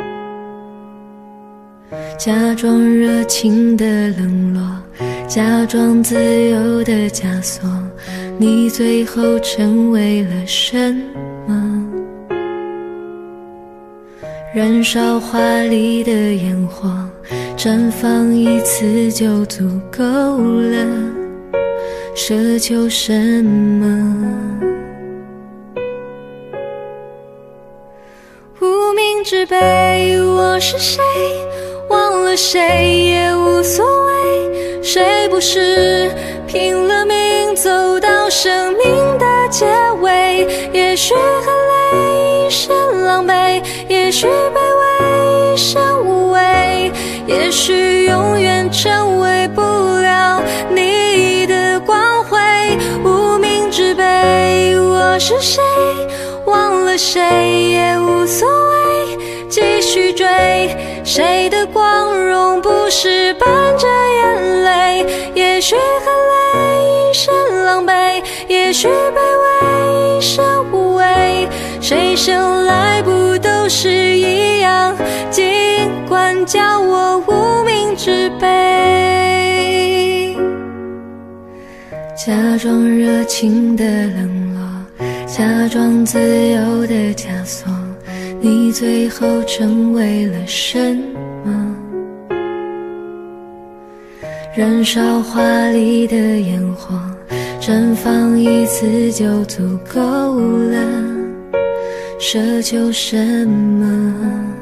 假装热情的冷落，假装自由的枷锁，你最后成为了什么？燃烧华丽的烟火，绽放一次就足够了，奢求什么？无名之辈，我是谁？忘了谁也无所谓，谁不是拼了命走到生命的结尾？也许很累，一身狼狈，也许卑微，一身无畏，也许永远成为不了你的光辉。无名之辈，我是谁？忘了谁也无所谓，继续追，谁的光荣不是伴着眼泪？也许很累，一身狼狈，也许卑微，一身无畏，谁生来不都是一样？尽管叫我无名之辈。假装热情的冷落，假装自由的枷锁，你最后成为了什么？燃烧华丽的烟火，绽放一次就足够了，奢求什么？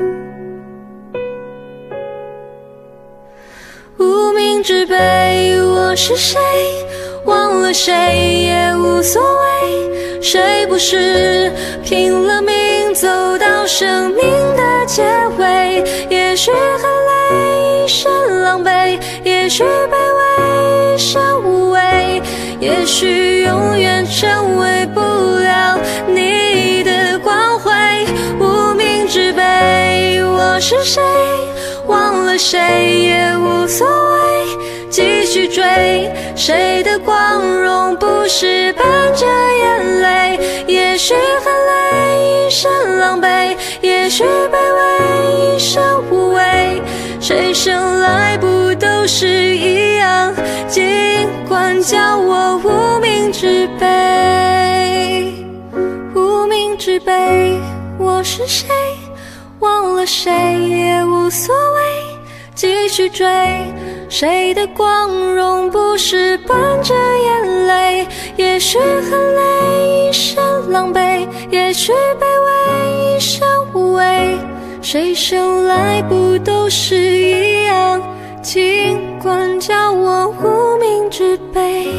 无名之辈，我是谁？忘了谁也无所谓，谁不是拼了命走到生命的结尾？也许很累，一身狼狈，也许卑微，一身无畏，也许永远成为不了你的光辉。无名之辈，我是谁？忘了谁也无所谓， 继续追。谁的光荣不是伴着眼泪？也许很累，一身狼狈，也许卑微，一生无畏。谁生来不都是一样？尽管叫我无名之辈，无名之辈。我是谁？忘了谁也无所谓，继续追。谁的光荣不是伴着眼泪？也许很累，一身狼狈，也许卑微，一生无畏。谁生来不都是一样？尽管叫我无名之辈。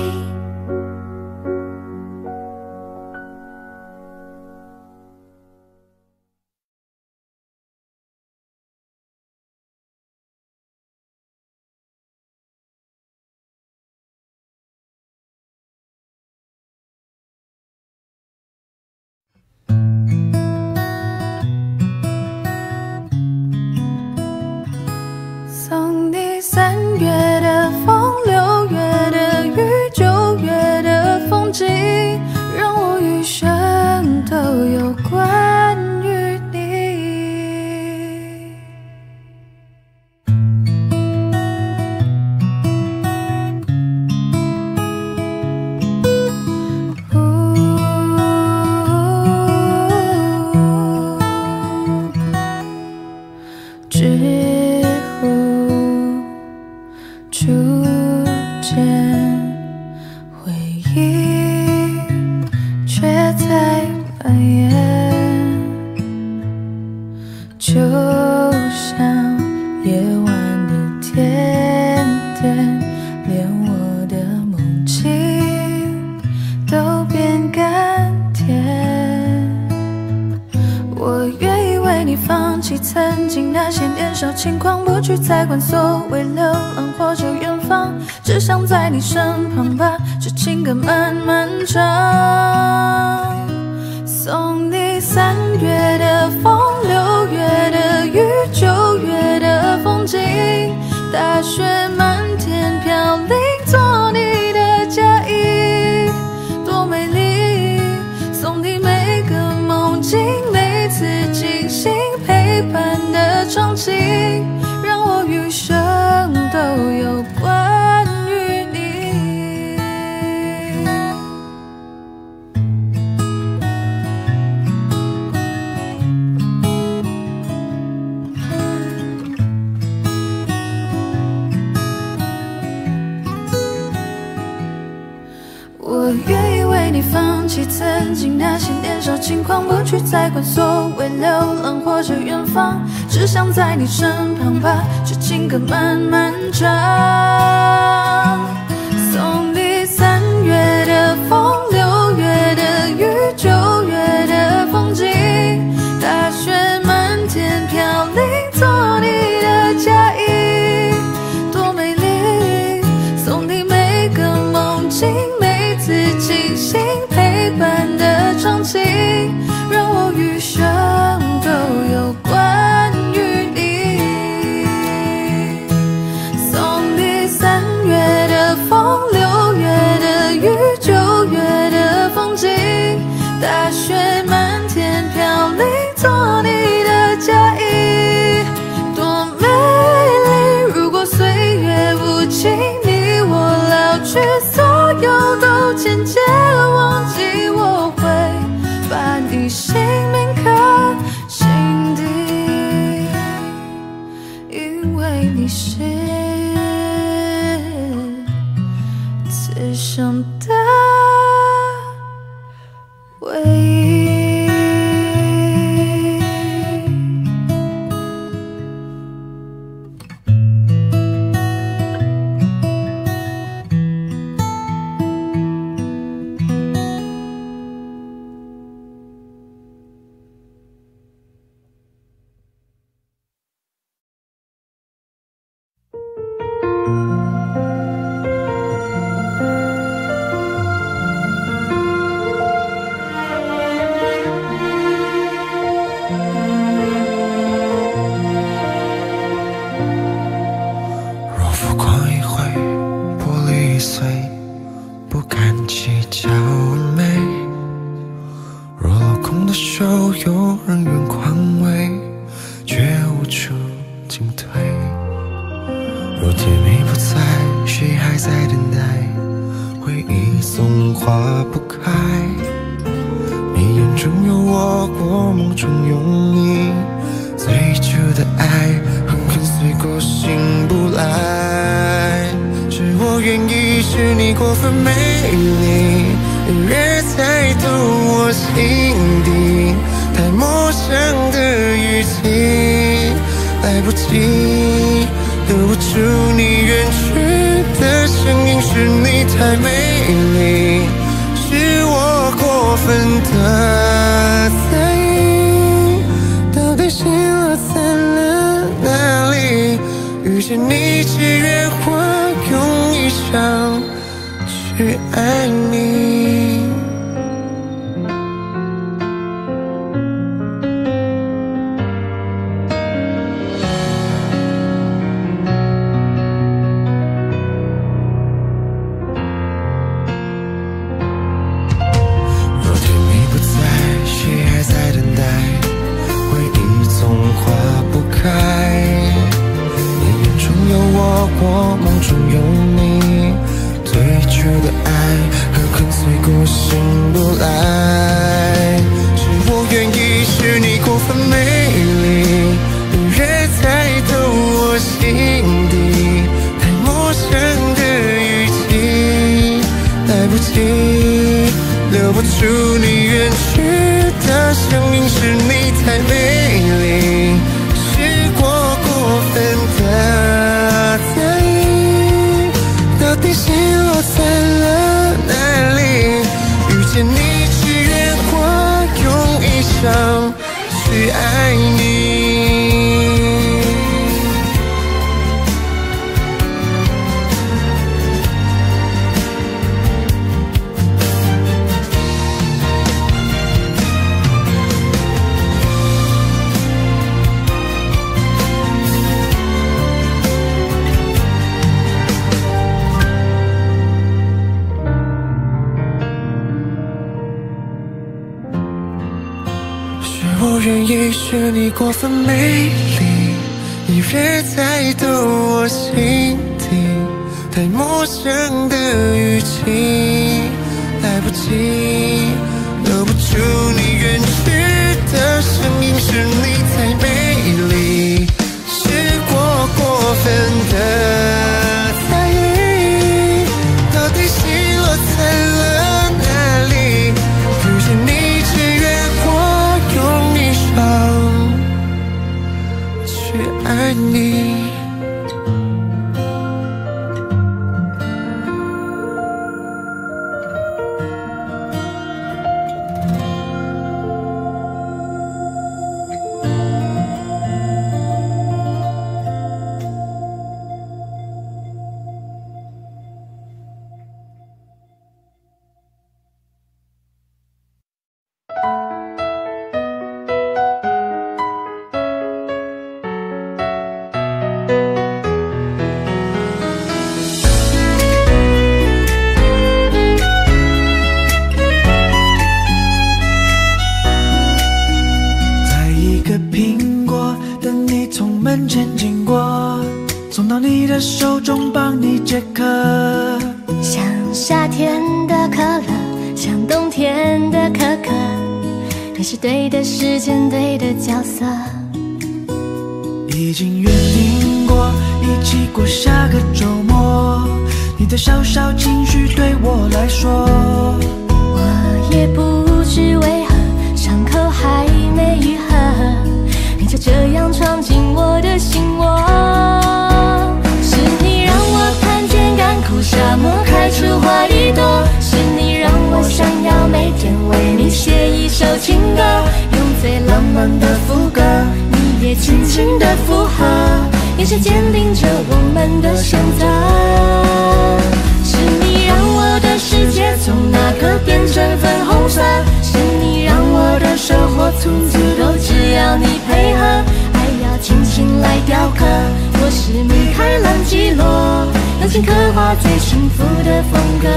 送你三月的风，六月的雨，九月的风景，让我余生都有关于你。知乎初见，回忆却在蔓延，就像夜晚的甜点，连我的梦境都变甘甜。我愿意为你放弃曾经那些年少轻狂，不去再管所谓流浪或者远方，只想在你身旁把这情歌慢慢唱。送你三月的风，六月的雨，九月的风景，大雪漫天飘零，做你的嫁衣，多美丽。送你每个梦境，每次惊醒陪伴的场景，让我余生都有关于你。我愿意为你放弃曾经那些年少轻狂，不去再管所谓流浪或者远方，只想在你身旁把这情歌慢慢唱。送你三月的风，六月的雨，九月的风景，大雪漫天飘零，做你的嫁衣，多美丽。送你每个梦境，每次惊醒陪伴的场景，让我余生都有关于你。送你三月的风，六月的雨，九月手有人远宽慰，却无处进退。若甜蜜不在，谁还在等待？回忆总化不开。你眼中有我，我梦中有你，最初的爱很跟随过醒不来。是我愿意，是你过分美丽，越猜透我心底，太陌生的语气，来不及留不住你远去的声音。是你太美丽，是我过分的在意，到底心落在了哪里？遇见你，只愿我用一生去爱你。若甜蜜不在，谁还在等待？回忆总化不开。你眼中有我，我梦中有你，最初的爱和跟随过醒不来。是我愿意，是你过分美丽，越猜透我心底，太陌生的语气，来不及留不住你远去的声音。是你太美丽，是我过分的在意，到底心落在了哪里？遇见你，只愿我用一生去爱你。我愿意，是你过分美丽，你越猜透我心底，太陌生的语气，来不及留不住你远去的声音。是你太美丽，是我过分的在意，到底心落在了哪里？遇见你，只愿我用一生去爱你。 手中帮你解渴， 像夏天的可乐，像冬天的可可，你是对的时间，对的角色。 已经约定过一起过下个周末，你的小小情绪对我来说， 我也不知为何伤口还没愈合，你就这样闯进我的心窝。沙漠开出花一朵，是你让我想要每天为你写一首情歌，用最浪漫的副歌，你也轻轻地附和，眼神坚定着我们的选择。是你让我的世界从那个变成粉红色，是你让我的生活从此都只要你配合，爱要轻轻来雕刻，我是米开朗基罗，用心刻画最幸福的风格。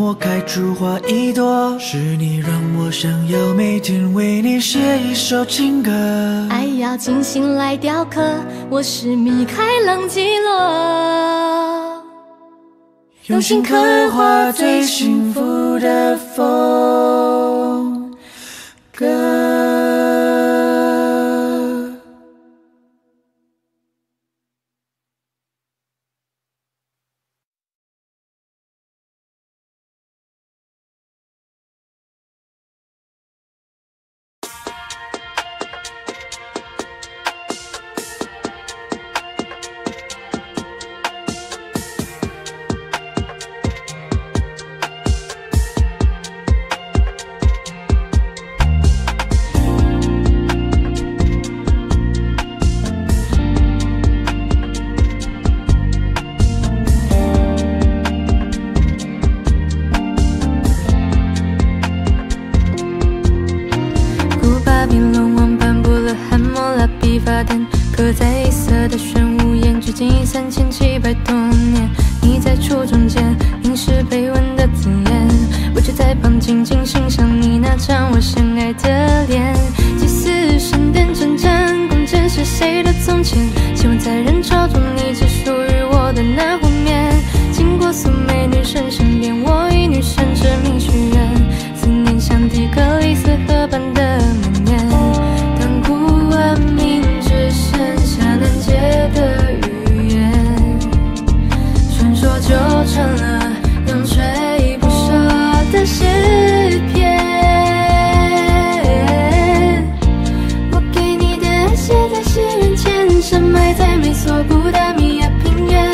默开出花一朵，是你让我想要每天为你写一首情歌。 爱要精心来雕刻，我是米开朗基罗， 用心刻画最幸福的风格。 刻在黑色的玄武岩，距今三千七百多年。你在初中间凝视碑文的字眼，我却在旁静静欣赏你那张我相爱的脸。祭祀神殿征战弓箭是谁的从前？希望在人潮中你只属于我的那湖面。经过素美女神身边，我以女神之名许愿，思念像底格里斯河般的绵延。当古文明只剩下难解的语言，传说就成了永垂不朽的诗篇。我给你的爱写在西元前，深埋在美索不达米亚平原。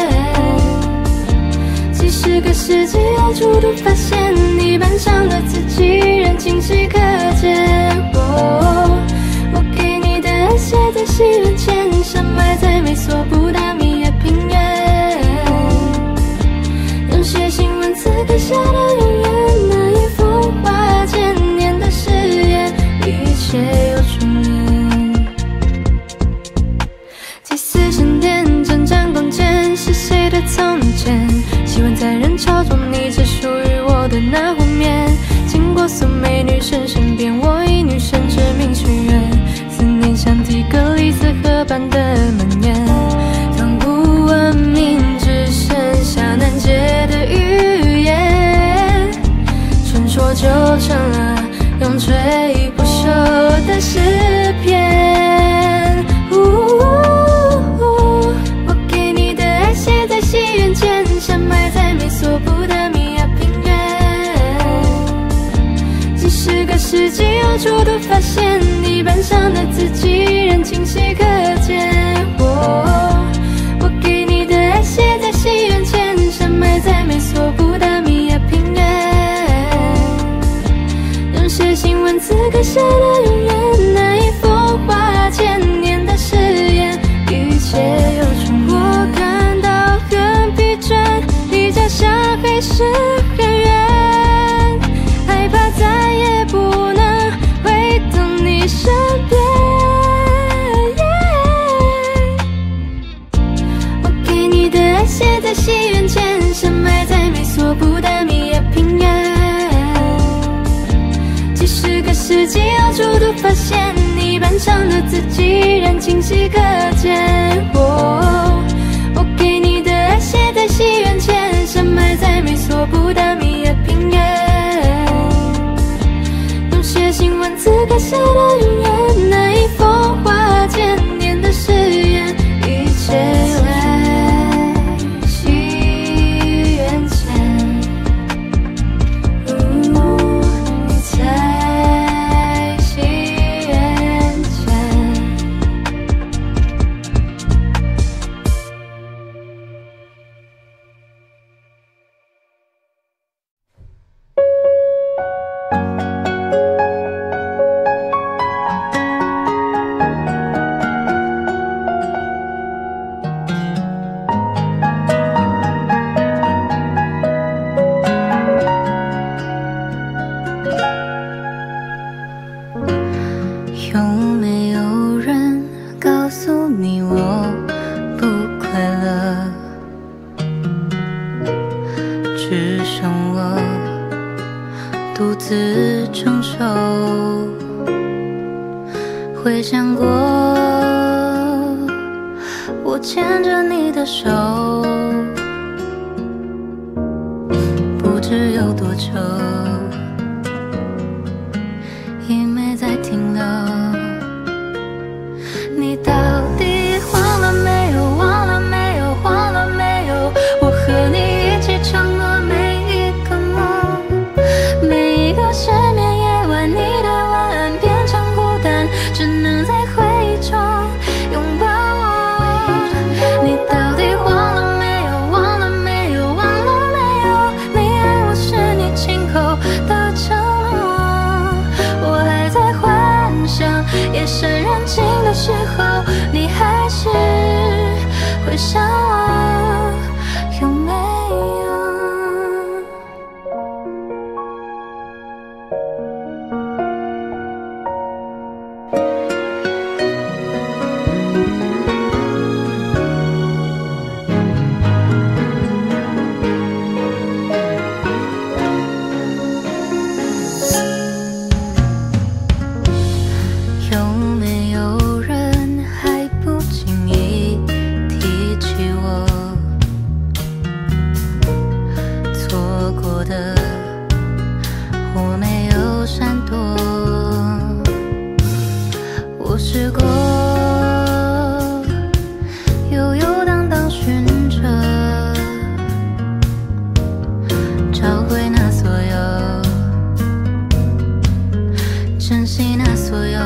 几十个世纪后，初度发现你班上的字迹仍清晰可见。哦，我给你的爱写在西元前，深埋在美索不达米亚平原。用楔形文字刻下的永远，那一幅画千年的誓言，一切又重演。祭祀神殿征战弓箭是谁的从前？希望在人潮中你只属于我的那湖面。经过素美女神身边，我以女神之名许愿，思念像底格里斯河般的蔓延。当古文明只剩下难解的语言，传说就成了永垂不朽的诗篇。我给你的爱写在西元前，深埋在美索不达米亚平原。几十个世纪后，初度发现你班上的字迹仍清晰可见。哦，我给你的爱写在西元前，深埋在美索不达米亚平原。用楔形文字刻下的永远，那一幅画千年的誓言，一切又重演。我感到很疲倦，离家乡还是很远，害怕再也不能回到你身边。我给你的爱写在西元前，深埋在美索不达米亚平原。几十个世纪后，初度发现你班上的字迹仍清晰可见。哦，我给你的爱写在西元前，深埋在美索不达米亚平原。用楔形文字刻下的永远，那一幅画千年的誓言，一切又在西元前。你在西元前。有没有人告诉你我不快乐？只剩我会想过，我牵着你的手，不知有多久，已没再停留。你到底忘了没有？忘了没有？忘了没有？我和你一起承诺每一个梦，每一个失眠夜晚，你的晚安变成孤单，只能在回忆中拥抱我。你到底忘了没有？忘了没有？忘了没有？你爱我是你亲口的承诺，我还在幻想夜深人静的时候，你还是会想我，有没有？有没有人还不经意提起我？错过的我没有闪躲，我试过悠悠荡荡寻着，找回那所有，珍惜那所有。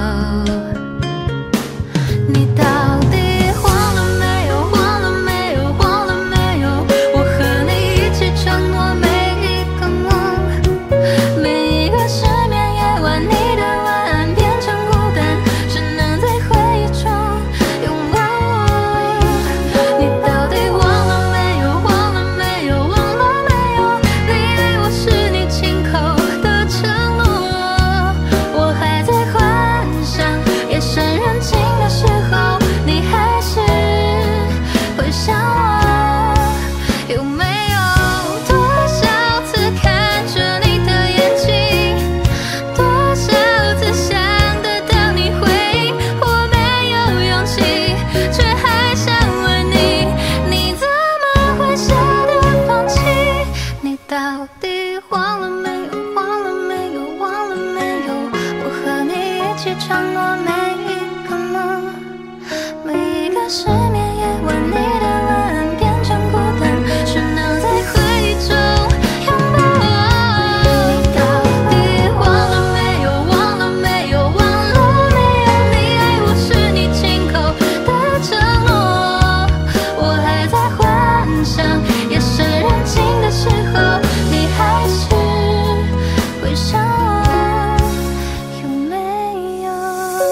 你到底忘了没有？忘了没有？忘了没有？我和你一起承诺每一个梦，每一个失眠夜晚，你的晚安变成孤单，只能在回忆中拥抱我。你到底忘了没有？忘了没有？忘了没有？你爱我是你亲口的承诺，我还在幻想夜深人静的时候，你还是会想我，有没有？多少次看着你的眼睛，多少次想得到你回应，我没有勇气，却还想问你，你怎么会舍得放弃？你到底忘了没有？忘了没有？忘了没有？我和你一起承诺每一个梦，每一个失眠夜晚，你的晚安变成孤单，只能在回忆中拥抱我。你到底忘了没有？忘了没有？忘了没有？你爱我是你亲口的承诺，我还在幻想夜深人静的时候，你还是会想我，有没有？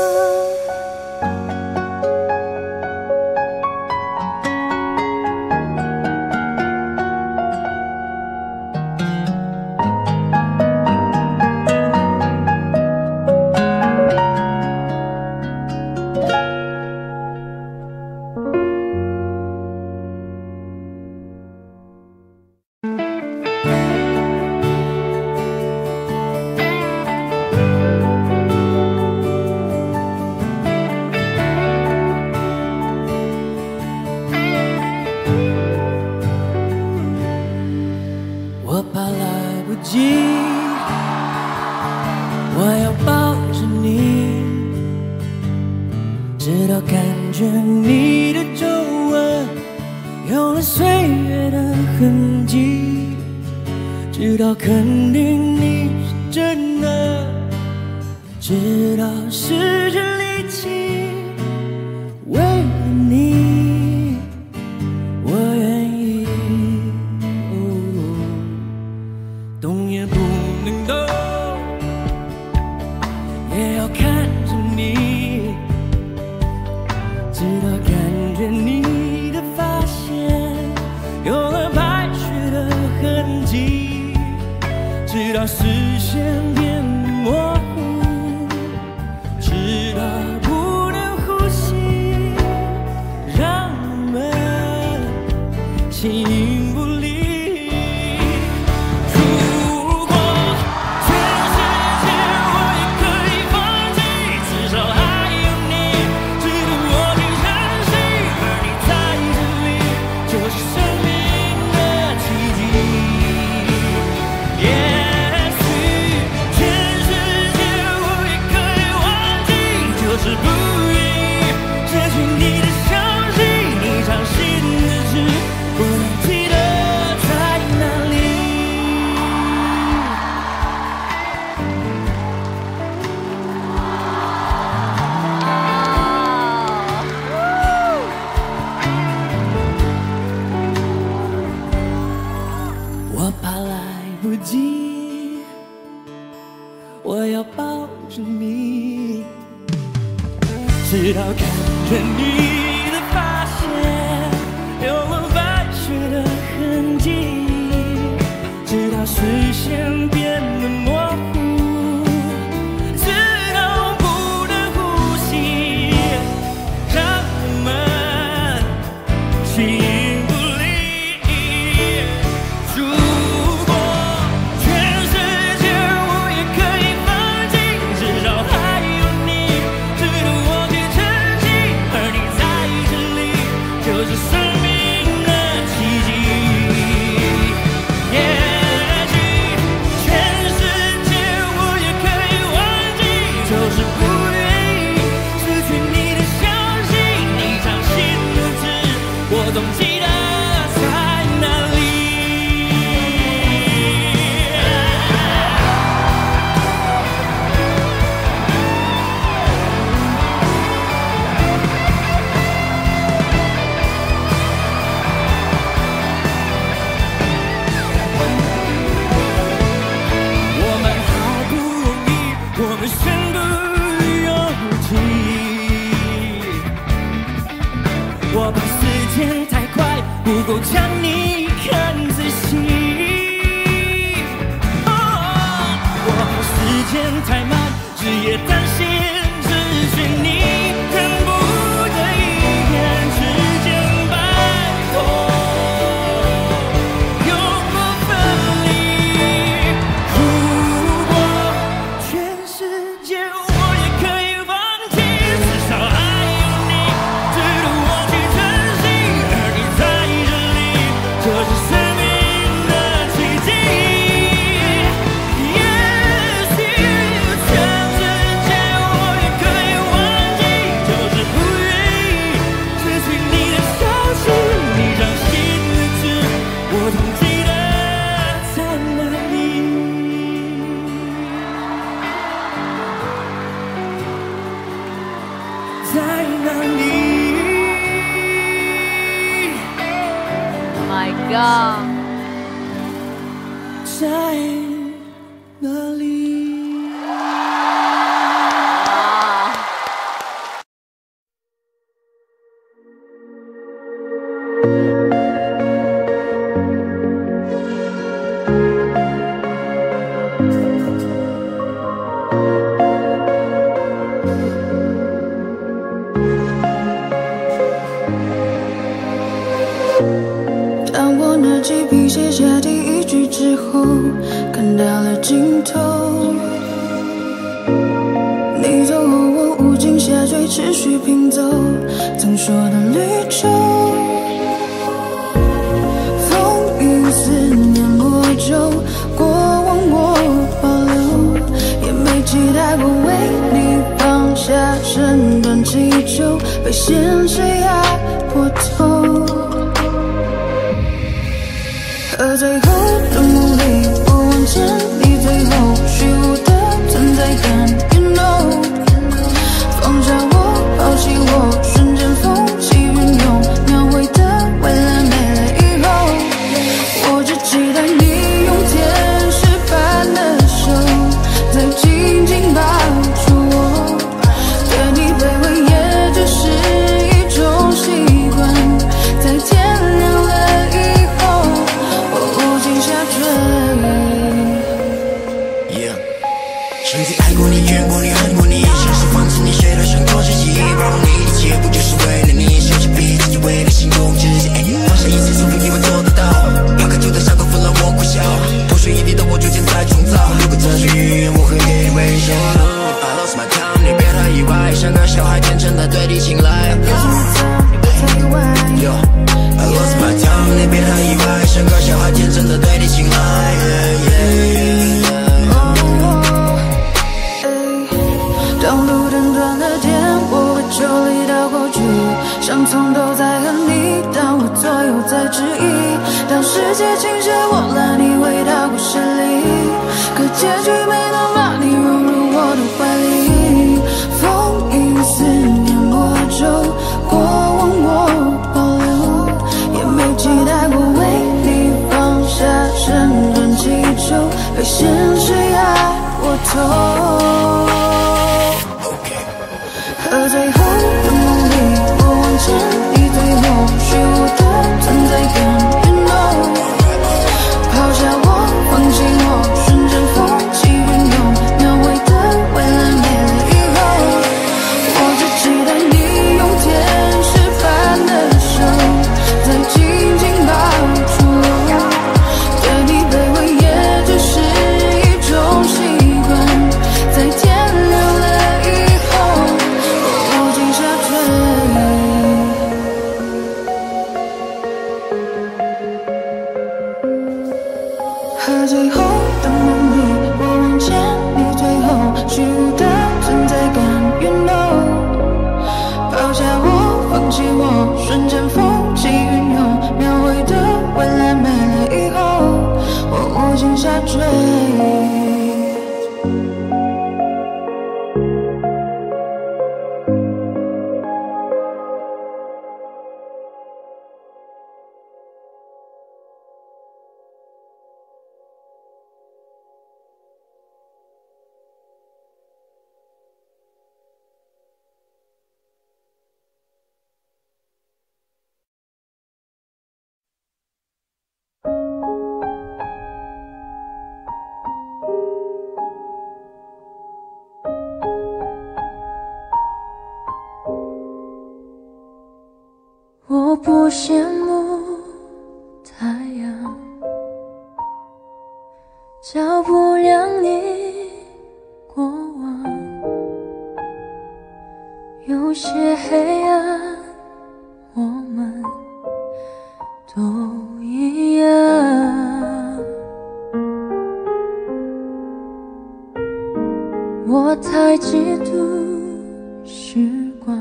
我怕来不及，我要抱着你，直到感觉你的皱纹有了岁月的痕迹，直到肯定你是真的，直到失去力气，为了你，我愿意。动也不能动，也要看着你，直到感觉你的发线有了白雪的痕迹，直到视线变模糊，直到不能呼吸，让我们形影不离。如果全世界我也可以放弃，至少还有人意的发现，有了白雪的痕迹，直到视线变得模糊，直到不能呼吸，让我们形影不离。如果全世界我也可以放弃，至少还有你值得我去珍惜，而你在这里就是生命的奇迹。也许全世界我也可以忘记，就是不愿意失去你的消息。你掌心的痣，我总记得在哪里。我们好不容易，我们身不由己。我怕时间太快，不够将你看仔细。哦，我怕时间太慢，日夜担心失去你，恨不得一眼之间白头，永不分离。如果全世界我也可以放弃，至少还有你值得我去珍惜，而你在这里就是生命的奇迹。也许全世界我也可以忘记，就是不愿意失去你的消息。你掌心的痣，我总记得在哪里。在哪里？ My God！ 在哪里？ 哇！ 当我拿起笔写下第一句之后，看到了尽头。你走后，我无尽下坠，持续拼凑曾说的旅程。风雨思念魔咒，过往我保留，也没期待过为你放下身段祈求，被现实压破头。 而最后的努力不往前，你最后虚无的存在感 ，You know， 放下我，抛弃我，瞬间风起云涌，描绘的未来没了以后，我只期待你用天使般的手，再紧紧抱住我，对你卑微也只是一种习惯，在天亮了以后。 无尽下坠。 Yeah， 曾经爱过你，怨过你，恨过你，像是放肆你，谁都想做自己，包容你，一切不就是为了你？收起笔，自己为了心动，直接放下一切，说不定我做得到。抛开旧的伤口，分了我苦笑，破碎一地的我逐渐在重造。如果这是预言，我会给你微笑。I lost my time， 你别太意外，像个小孩天真的对你青睐。Yo， I lost my time， 你别太意外，像个小孩天真的对你青睐。 当路灯断了电，我会抽离到过去，像从头在和你，当我左右在质疑，当世界倾斜，我拉你回到故事里，可结局没能把你融入我的怀里。风雨思念魔咒，过往我保留，也没期待过为你放下身段祈求，被现实压过头。和最后的努力最后的梦里，我望见你最后虚无的存在感 You know 抛下我，放弃我，瞬间风起云涌，描绘的未来没了以后，我无心下坠。 我不羡慕太阳，照不亮你过往。有些黑暗，我们都一样。我太嫉妒时光，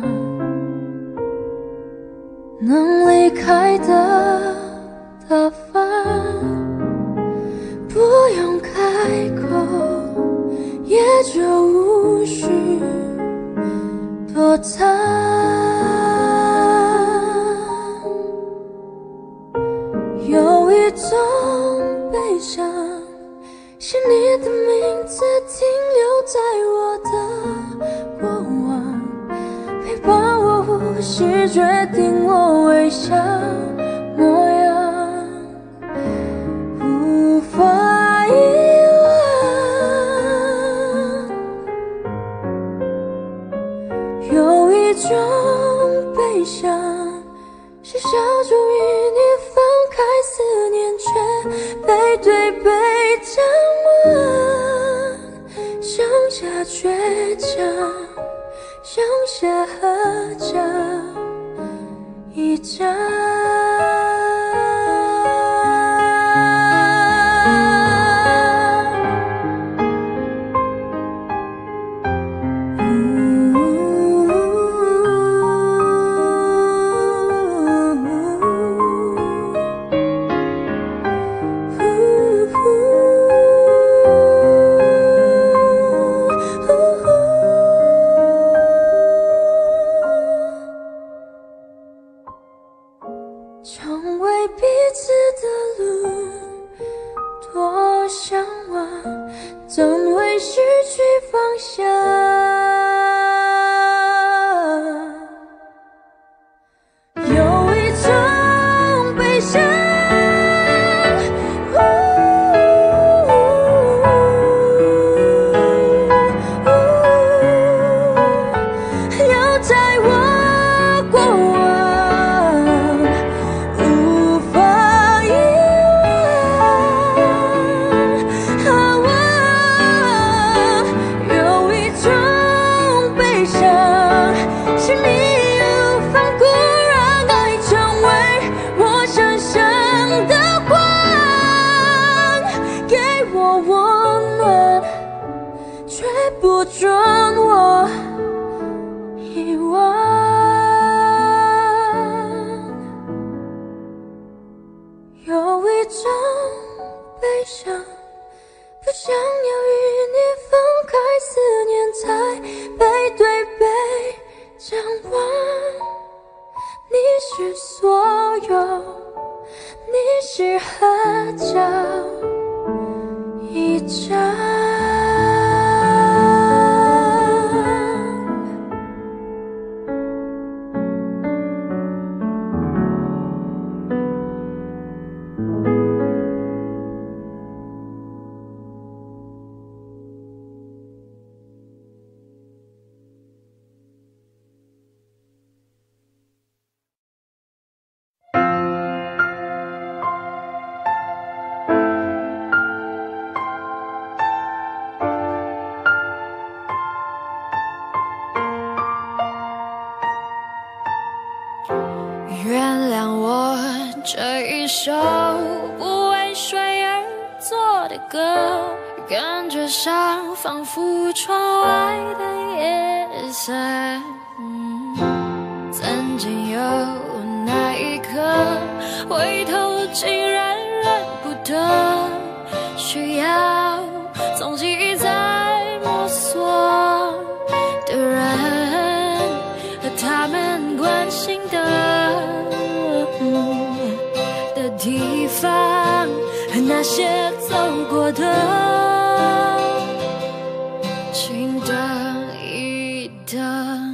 能离开的大方，不用开口，也就无需躲藏。有一种悲伤，是你的名字停留在我的过往，陪伴我呼吸，决定我微笑模样，无法遗忘。有一种悲伤，是小终于你放开思念，却背对背张望，剩下倔强，剩下合照一张。成为彼此的路，多向往，怎会失去方向？有一种悲伤，留在我过往，无法遗忘。有一种悲伤，是你无放过，让爱成为我身上的光，给我温暖，却不准我遗忘。有一种悲伤，不想要与你分开，思念才背对背张望。你是所有，你是合照一张。 原谅我这一首不为谁而作的歌，感觉上仿佛窗外的夜色。嗯，曾经有那一刻，回头竟然认不得，需要从记忆再摸索的人和他们关心的、嗯、的地方，和那些走过的，请等一等。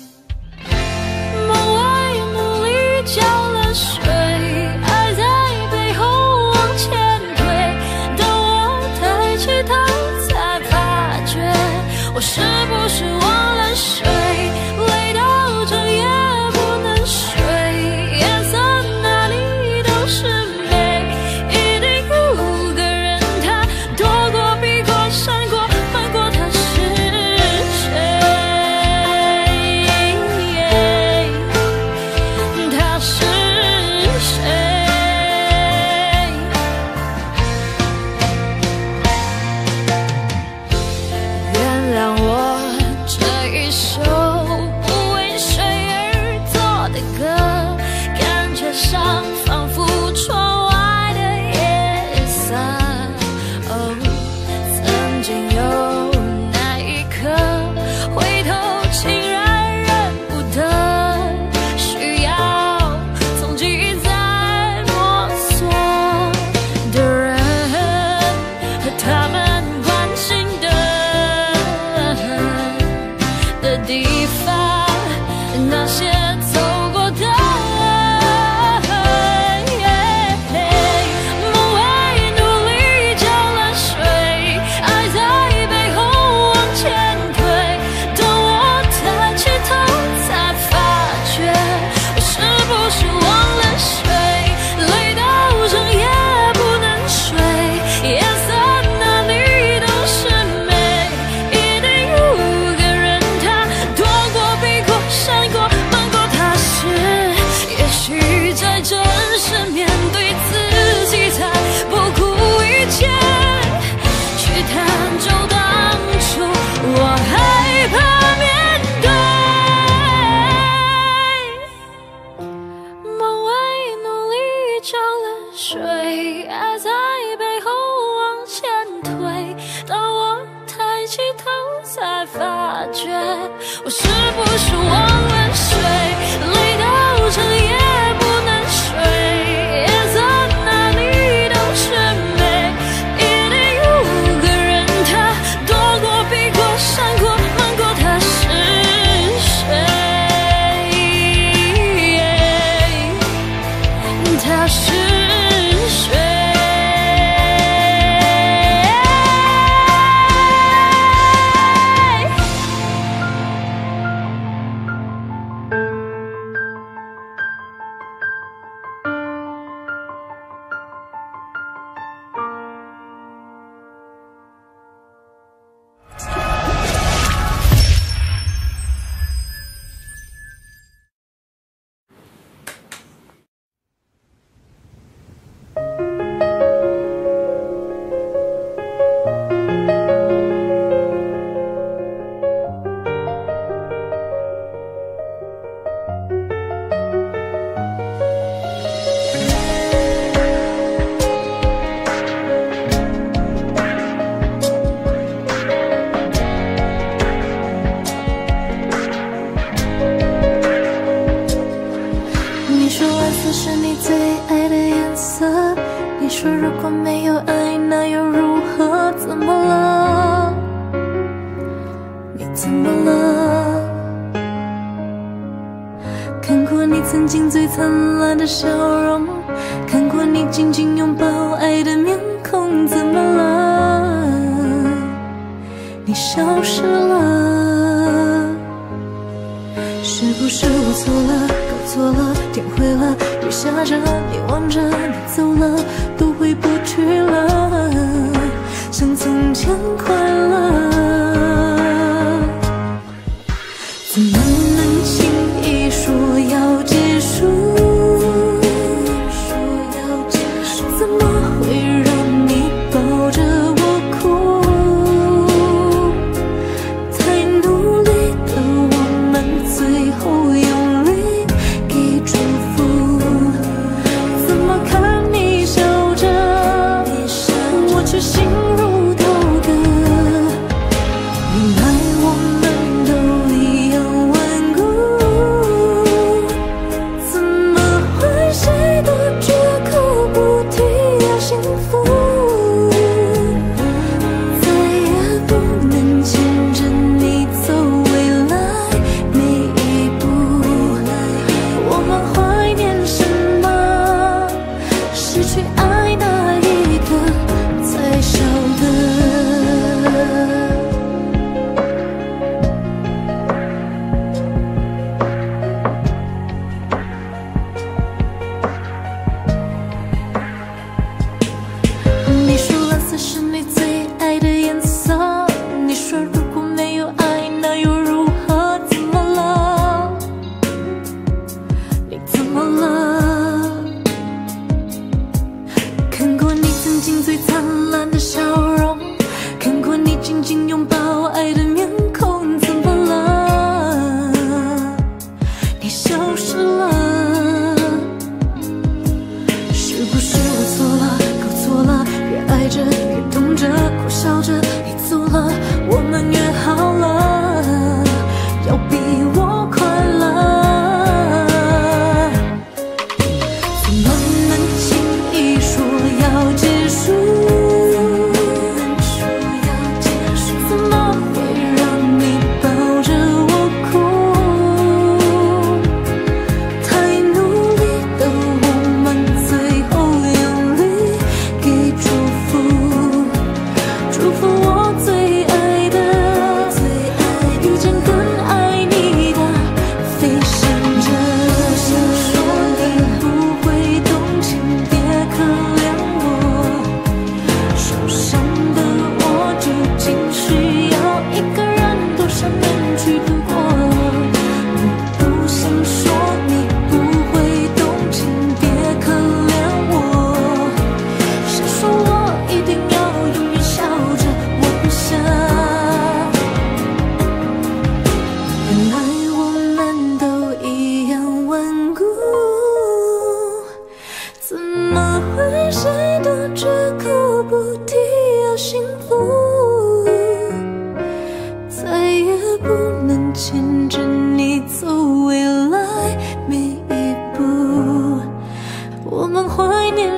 梦外努力浇了水，爱在背后往前推，等我抬起头才发觉，我是不是忘了睡，累到整夜不能睡，颜色哪里都是美，一定有个人他躲过避过闪过瞒过，他是谁，他是谁，原谅我这一首不为谁而作的歌，感觉上仿佛窗外的夜色。哦，曾经有那一刻，回头竟然认不得，需要从记忆再摸索的人和他们关心的的地方，那些走过的。梦外努力浇了水，爱在背后往前推，等我抬起头才发觉，我是不是忘了睡，累到整夜不能睡，颜色哪里都是美，一定有个人他躲过避过闪过瞒过，他是，也许在真实面对自己才不顾一切去探究当初我害怕面对。梦外努力浇了水，爱在背后往前推，当我抬起头才发觉，我是不是忘了睡，累到整夜不能睡，颜色哪里都是美，一定有个人他躲过避过闪过瞒过，他是谁，他是谁。你说蓝色是你最爱的颜色，你说如果没有爱那又如何，怎么了，你怎么了，看过你曾经最灿烂的笑容，看过你紧紧拥抱爱的面孔，怎么了，你消失了，是不是我错了，搞错了，天灰了，雨下着，你望着，你走了，都回不去了，像从前快乐，怎么能轻易说要结束，说要结束，怎么会让你抱着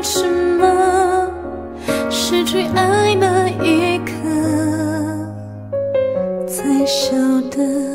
什么？失去爱那一刻才晓得。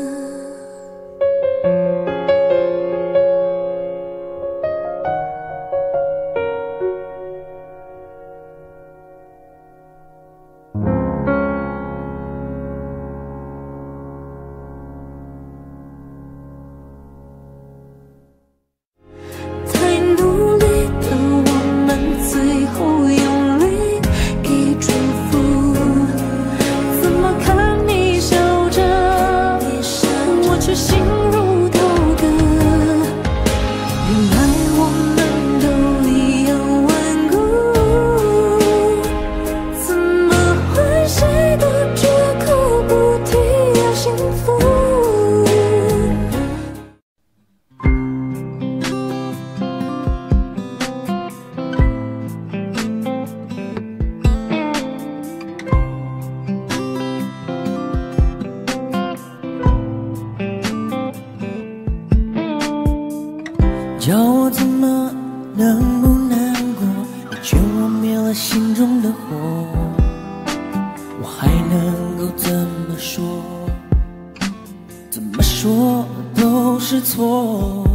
叫我怎么能不难过？你劝我灭了心中的火，我还能够怎么说？怎么说都是错。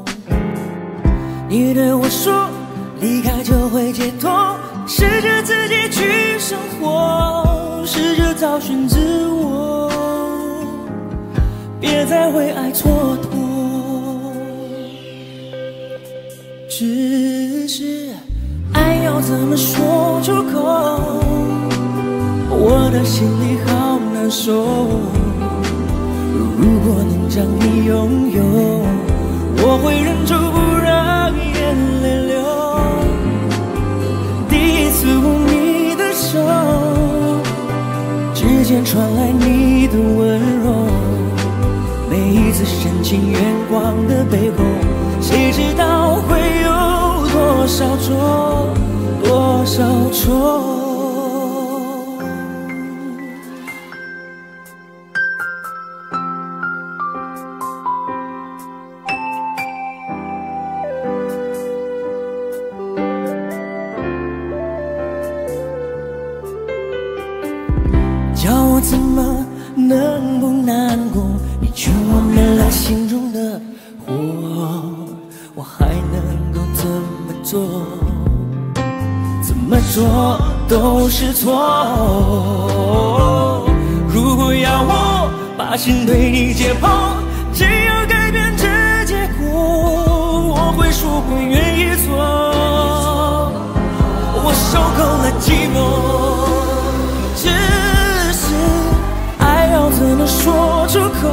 你对我说，离开就会解脱，试着自己去生活，试着找寻自我，别再为爱蹉跎。只是爱要怎么说出口，我的心里好难受。如果能将你拥有，我会忍住不让眼泪流。第一次握你的手，指尖传来你的温柔，每一次深情眼光的背后，谁知道会有多少错，多少错。叫我怎么能不难过？你劝我灭了心中的火，我还能够怎么做？怎么做都是错。如果要我把心对你解剖，只要改变这结果，我会说我愿意做。我受够了寂寞。只是爱要怎么说出口，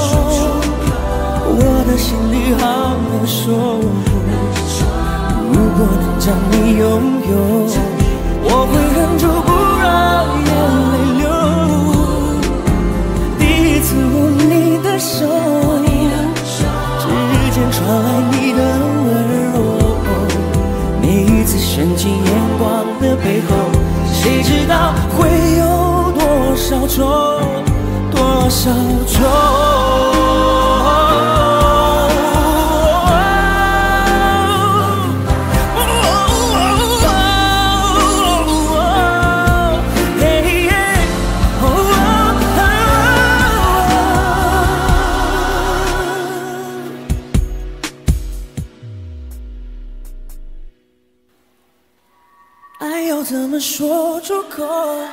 我的心里好难受。如果能将你拥有，我会忍住不让眼泪流。第一次握你的手，指尖传来你的温柔，每一次深情眼光的背后，谁知道会有多少错，多少错。爱要怎么说出口？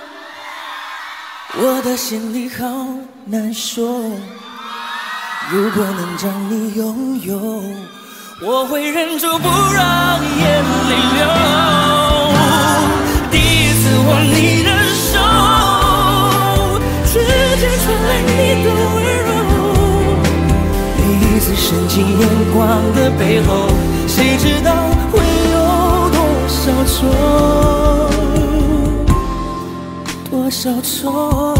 我的心里好难受。如果能将你拥有，我会忍住不让眼泪流。第一次握你的手，指尖传来你的温柔，每一次深情眼光的背后，谁知道会有多少错，多少错。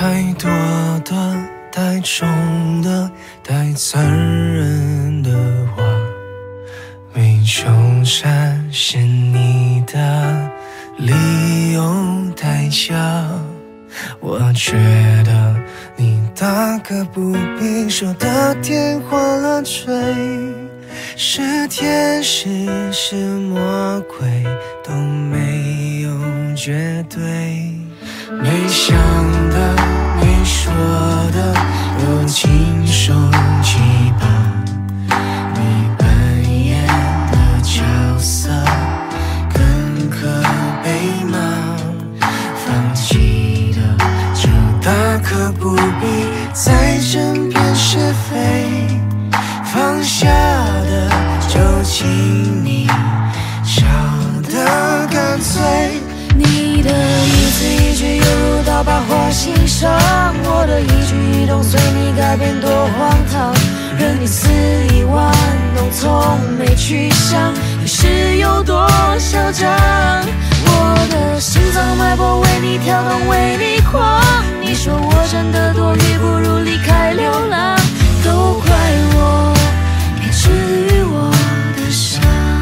太多的、太重的、太残忍的话，没求展现你的理由太假。我觉得你大可不必说的天花乱坠，是天使是魔鬼都没有绝对，没想的没说的都亲手击败，你扮演的角色更可悲吗？放弃的就大可不必再争辩是非，放下的就请你笑得干脆。 你的一字一句犹如刀疤划心上，我的一举一动随你改变多荒唐，任你肆意玩弄，从没去想你是有多嚣张。我的心脏脉搏为你跳动，为你狂。你说我真的多余，不如离开流浪。都怪我没治愈我的伤。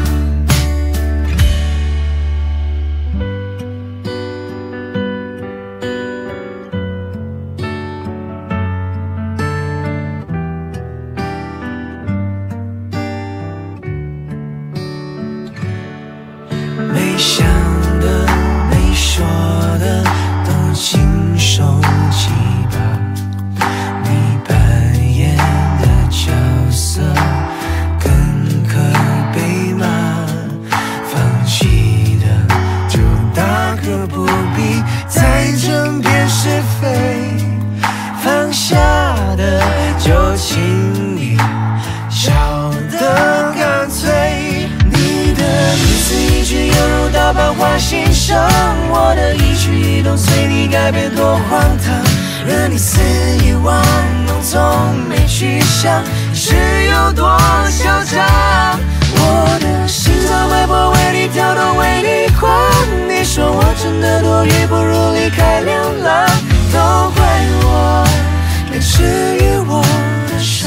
没想的没说的都亲手击败，你扮演的角色更可悲吗？放弃的就大可不必再争辩是非，放下的就请你笑得干脆。你的一字一句犹如刀疤划心上，我的一举一动随你改变多荒唐，任你肆意玩弄，从没去想是有多嚣张。我的心脏脉搏为你跳动，为你狂。你说我真的多余，不如离开流浪。都怪我没治愈我的伤。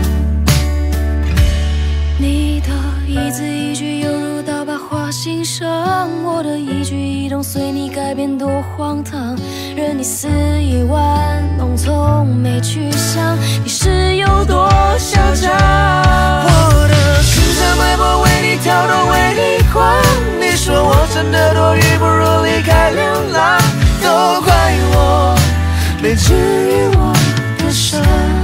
你的一字一句犹如刀疤划心上，我的一举一动随你改变多荒唐，任你肆意玩弄，从没去想你是有多嚣张。 我的心脏脉搏为你跳动，为你狂。你说我真的多余，不如离开流浪。都怪我没治愈我的伤。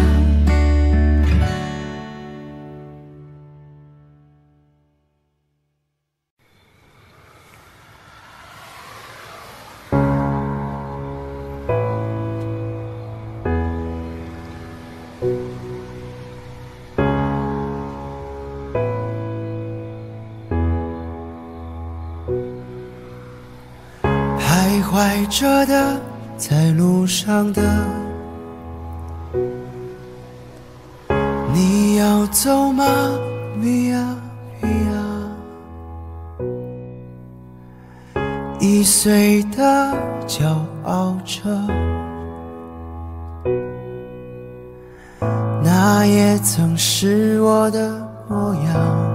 徘徊着的，在路上的，你要走吗 ？Via Via， 易碎的，骄傲着，那也曾是我的模样。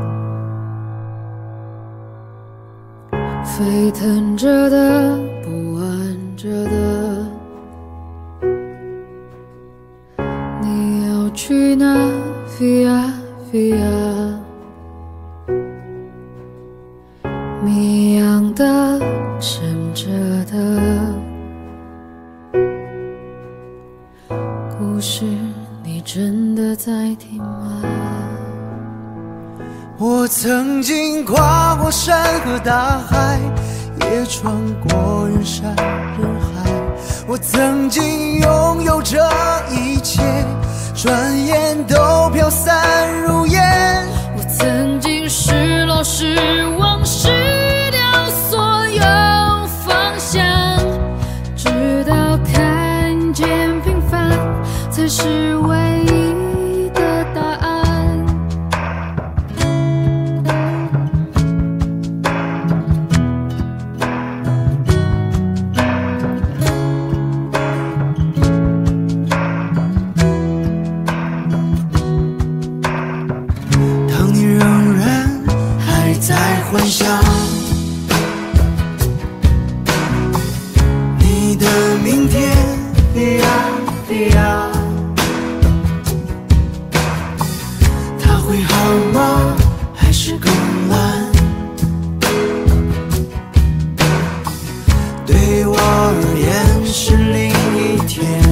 沸腾着的，不安着的，你要去哪 ？Via Via， 谜样的，沉着的，故事你真的在听吗？ 我曾经跨过山和大海，也穿过人山人海。我曾经拥有这一切，转眼都飘散如烟。 我曾经失落失望失掉所有方向，直到看见平凡才是唯一的答案。 对我而言是另一天。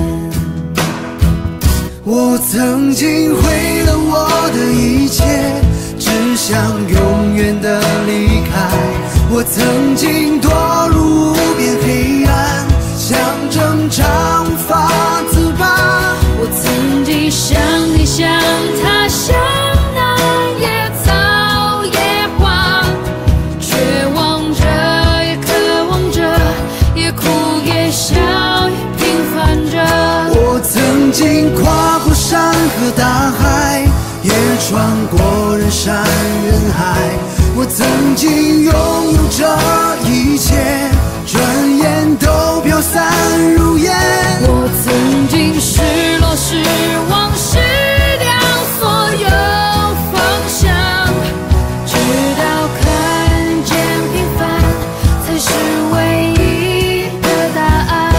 我曾经毁了我的一切，只想永远的离开。我曾经堕入无边黑暗，想挣长发自拔。 我曾经想你想他想那野草野花，绝望着也渴望着，也哭也笑也平凡着。 我曾经跨过山和大海，也穿过人山人海。我曾经拥有这一切，转眼都飘散如烟。 我曾经失落失望失掉所有方向，直到看见平凡才是唯一的答案。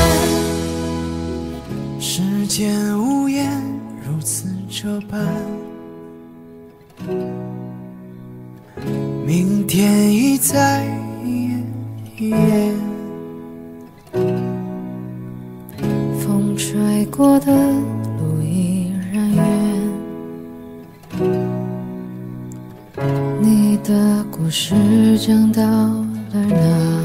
世间无言如此这般，明天已在眼前。 风吹过的路依然远，你的故事讲到了哪？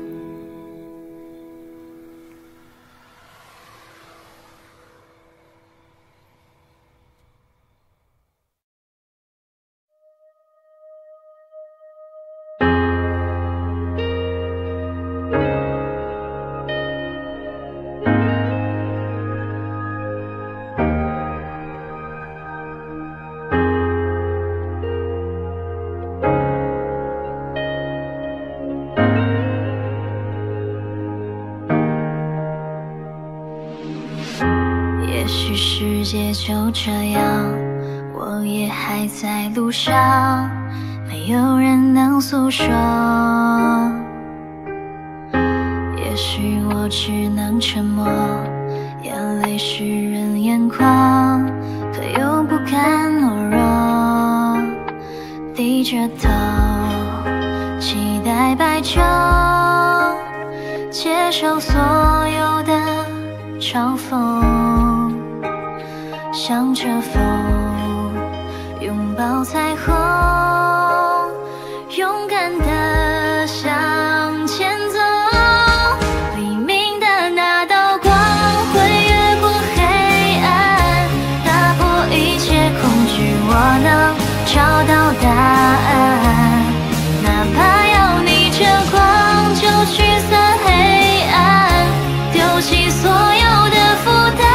也许世界就这样，我也还在路上，没有人能诉说。也许我只能沉默，眼泪湿润眼眶，可又不甘懦弱，低着头，期待白昼，接受所有的嘲讽。向着风，拥抱彩虹，勇敢地向前走。黎明的那道光会越过黑暗，打破一切恐惧，我能找到答案。哪怕要逆着光，就驱散黑暗，丢弃所有的负担。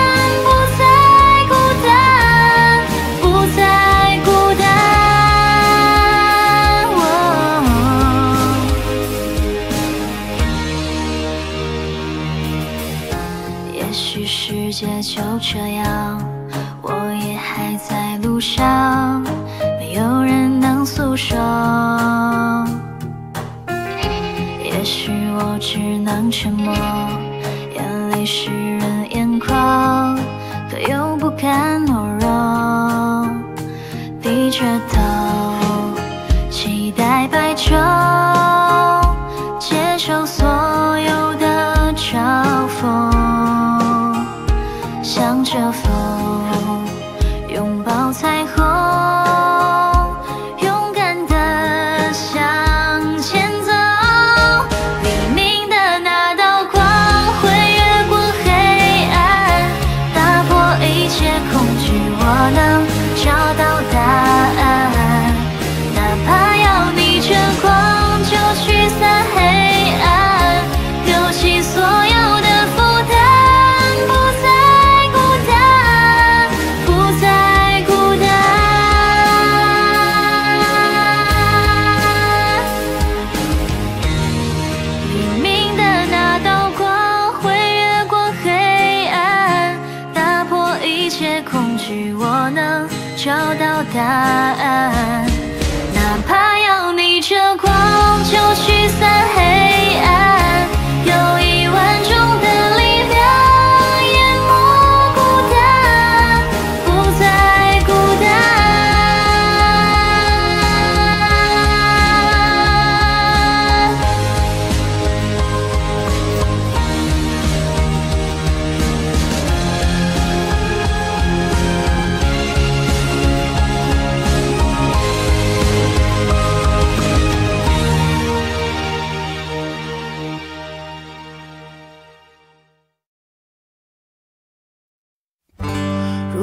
世界就这样，我也还在路上，没有人能诉说。也许我只能沉默，眼泪湿润眼眶，可又不甘懦弱，低着头，期待白昼，接受所有的嘲讽。向着风，拥抱彩虹，勇敢地向前走。黎明的那道光会越过黑暗，打破一切恐惧，我能找到答案。哪怕要逆着光，就驱散黑暗，丢弃所有的负担。我能找到答案，哪怕要逆着光，就驱散黑暗，有一万种的力量，淹没孤单，不再孤单。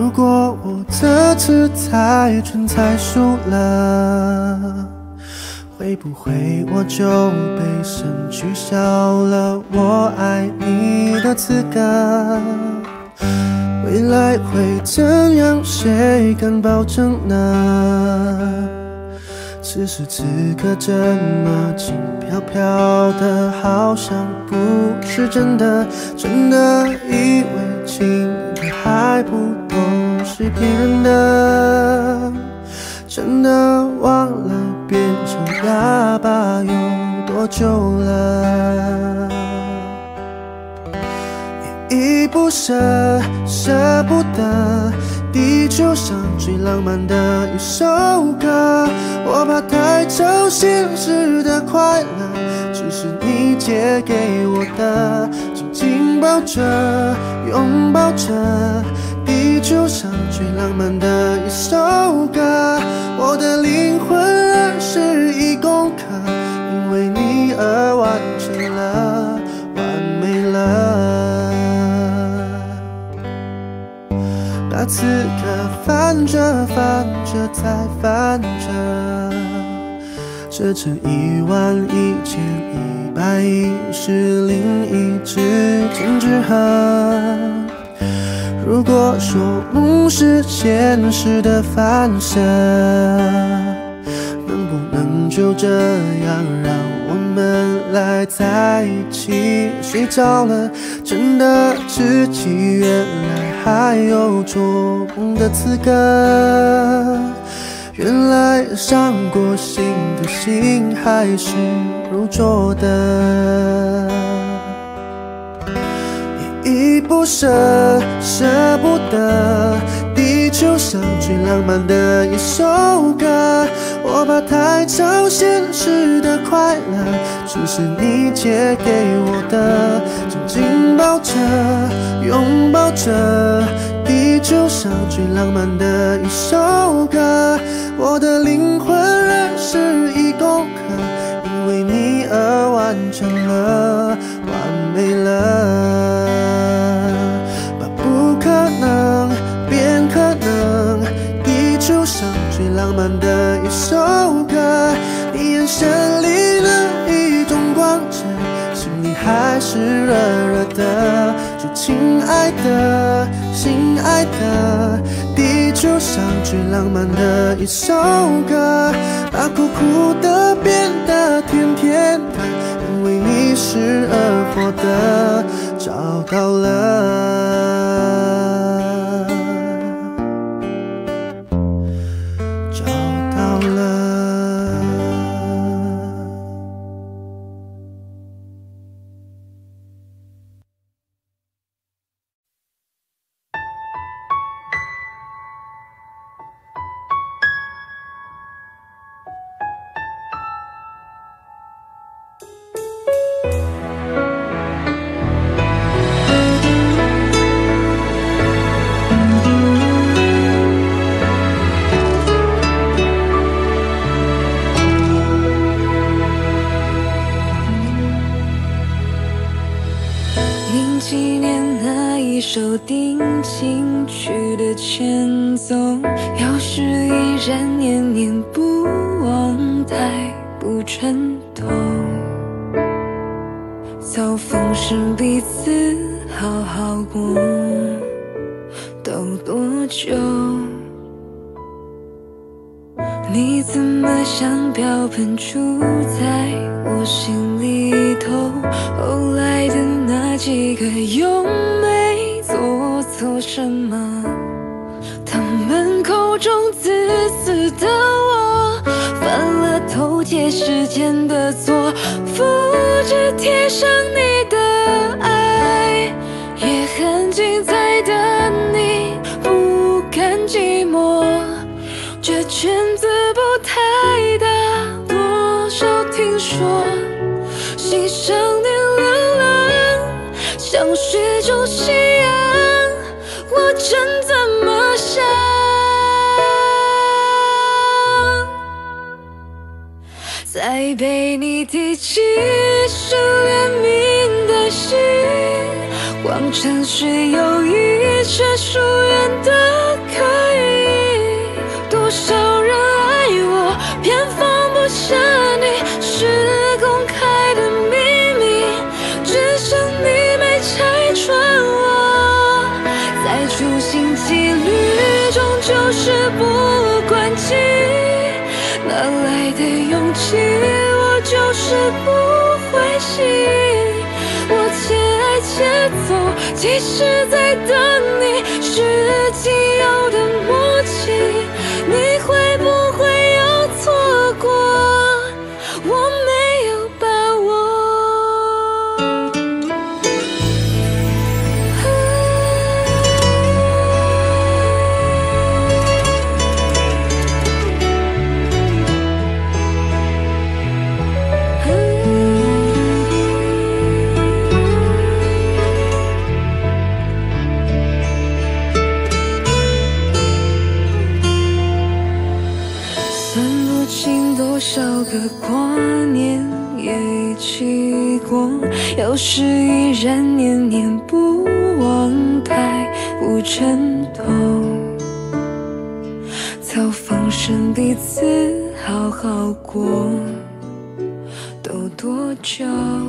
如果我这次猜拳猜输了，会不会我就被神取消了我爱你的资格？未来会怎样，谁敢保证呢？此时此刻这么轻飘飘的，好像不是真的，真的以为情歌还不懂是骗人的，真的忘了变成哑巴有多久了，依依不舍，舍不得，地球上最浪漫的一首歌，我怕太超现实的快乐，只是你借给我的，紧紧抱着，拥抱着，地球上最浪漫的一首歌，我的灵魂二十一公克，因为你而完成了，完美了。把此刻翻着翻着再翻着，折成一万一千一百一十零一之间之和。如果说梦是现实的反射，能不能就这样让我们来在一起？睡着了，真的知己原来还有做梦的资格，原来伤过心的心还是如昨的，依依不舍，舍不得，地球上最浪漫的一首歌，我怕太超现实的快乐，只是你借给我的，紧紧抱着，拥抱着，地球上最浪漫的一首歌，我的灵魂二十一公克，因为你而完成了，完美了。把不可能变可能，地球上最浪漫的一首歌，你眼神里那一种光泽，心里还是热热的，就亲爱的，心爱的，地球上最浪漫的一首歌，把苦苦的变得甜甜的，因为你失而获得，找到了。 首定情曲的前奏，要是依然念念不忘，太不称头。早封神彼此好好过，都多久？你怎么像瓢喷出在我心里头？后来的那几个又没做错什么？他们口中自私的我，犯了偷窃时间的错，复制贴上你的爱，也很精彩的你不甘寂寞。这圈子不太大，多少听说心上的流浪，像雪中夕阳，我真怎么想？再被你提起是怜悯的心，忘望城市有一切疏远的可以，多少人爱我，偏放不下你，是公开的秘密，只剩你没拆穿我，在处心积虑终究事不关己，哪来的勇气，我就是不会醒，我且爱且走，即使在等你，是既有的默契，你会不会有错过，我没有把握。多少个跨年也一起过，有时依然念念不忘，太不称痛，早放生彼此好好过，都多久？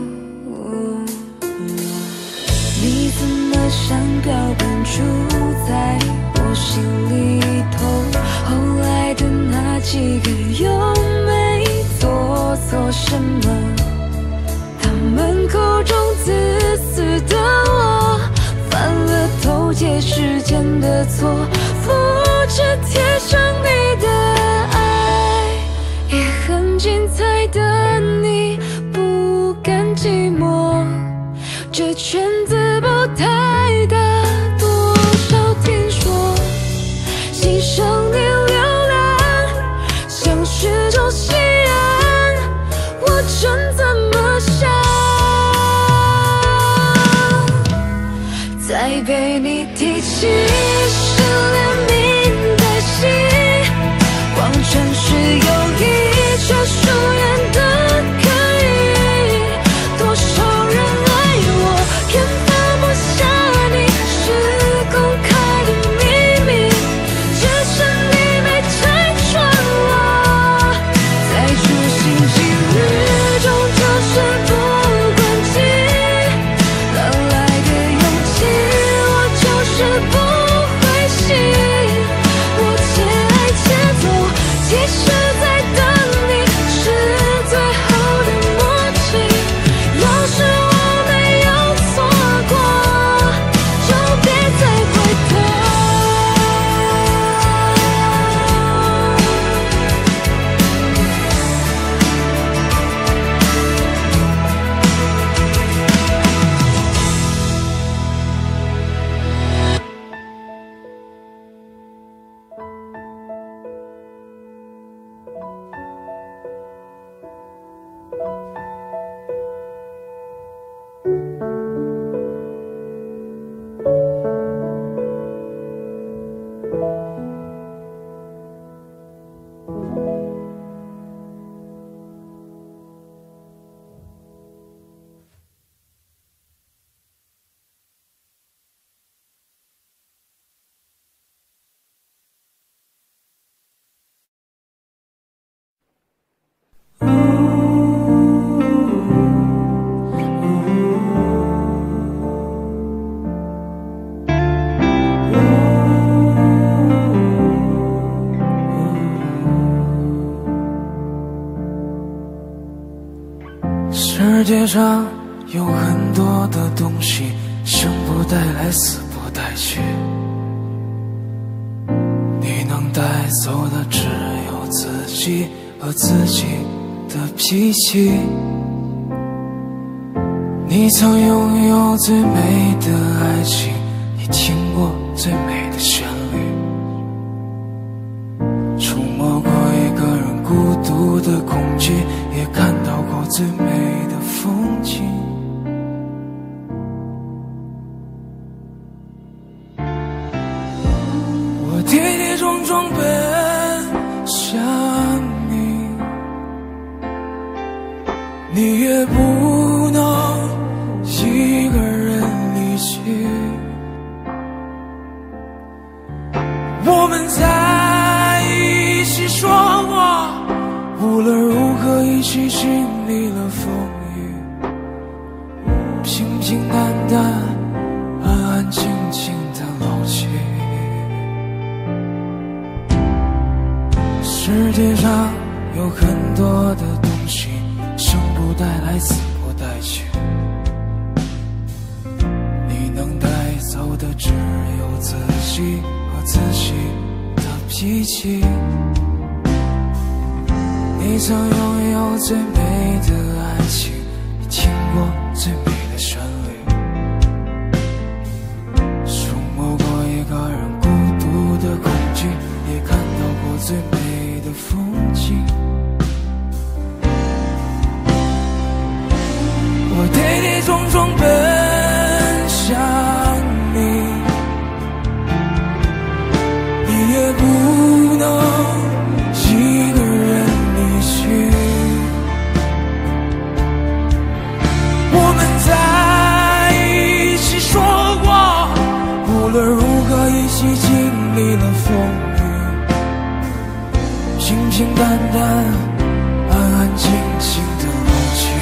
你怎么像标本住在我心里头？后来的那几个又没做错什么？他们口中自私的我，犯了偷窃时间的错，复制贴上你的爱，也很精彩的你不甘寂寞，这圈子不太大，多少听说欣赏你流浪，像是种信任，我真这么想，再被你提起是连名带姓，谎称是友谊，却疏远的可以，多少人爱我，偏放不下你，是公开的秘密，只剩你没拆穿我，在处心积虑终究事不关己，哪来的勇气，我就是不会醒，我且爱且走，即使在等你，是最后的默契，要是我没有错过，就别再回头。 世界上有很多的东西，生不带来，死不带去，你能带走的只有自己和自己的脾气。你曾拥有最美的爱情，你听过最美的旋律，触摸过一个人孤独的恐惧，也看到过最美的风景。我跌跌撞撞奔向你，你也不能一个人离离去。我们在一起说过，无论如何一起经历了风雨，平平淡淡，安安静静的老去。世界上有很多的东西，生不带来，死不带去，你能带走的只有自己和自己的脾气。你曾拥有最美的爱情，你听过最美的旋律，触摸过一个人孤独的恐惧，也看到过最美的风景。我跌跌撞撞奔向你，你也不能一个人离去。我们在一起说过，无论如何一起经历了风雨，平平淡淡，安安静静的老去。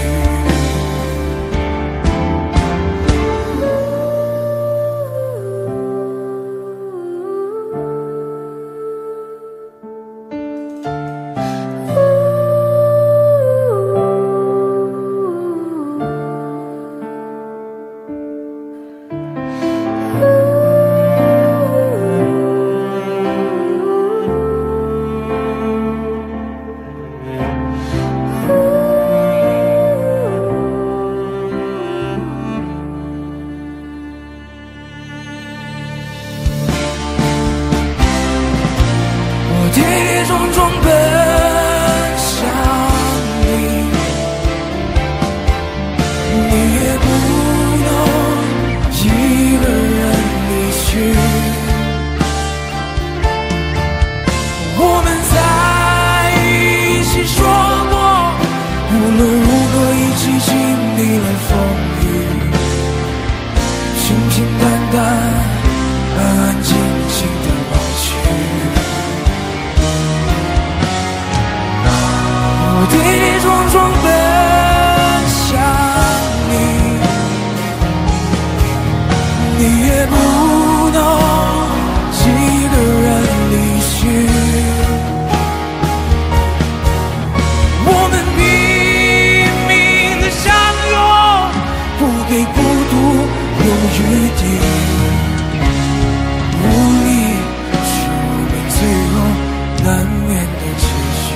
跌跌撞撞奔向你，你也不能一个人离去。我们在一起说过，无论如何一起经历了风雨，平平淡淡，安安静静的老去。我跌跌撞撞奔向你，你也不能一个人离去。我们拼命的相拥，不给孤独留余地，无力是我们最后难免的结局。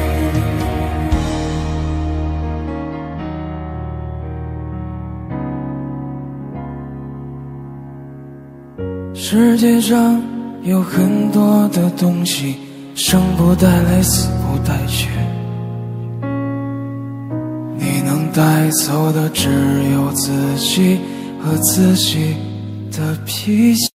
世界上有很多的东西，生不带来，死不带去，你能带走的只有自己和自己的脾气。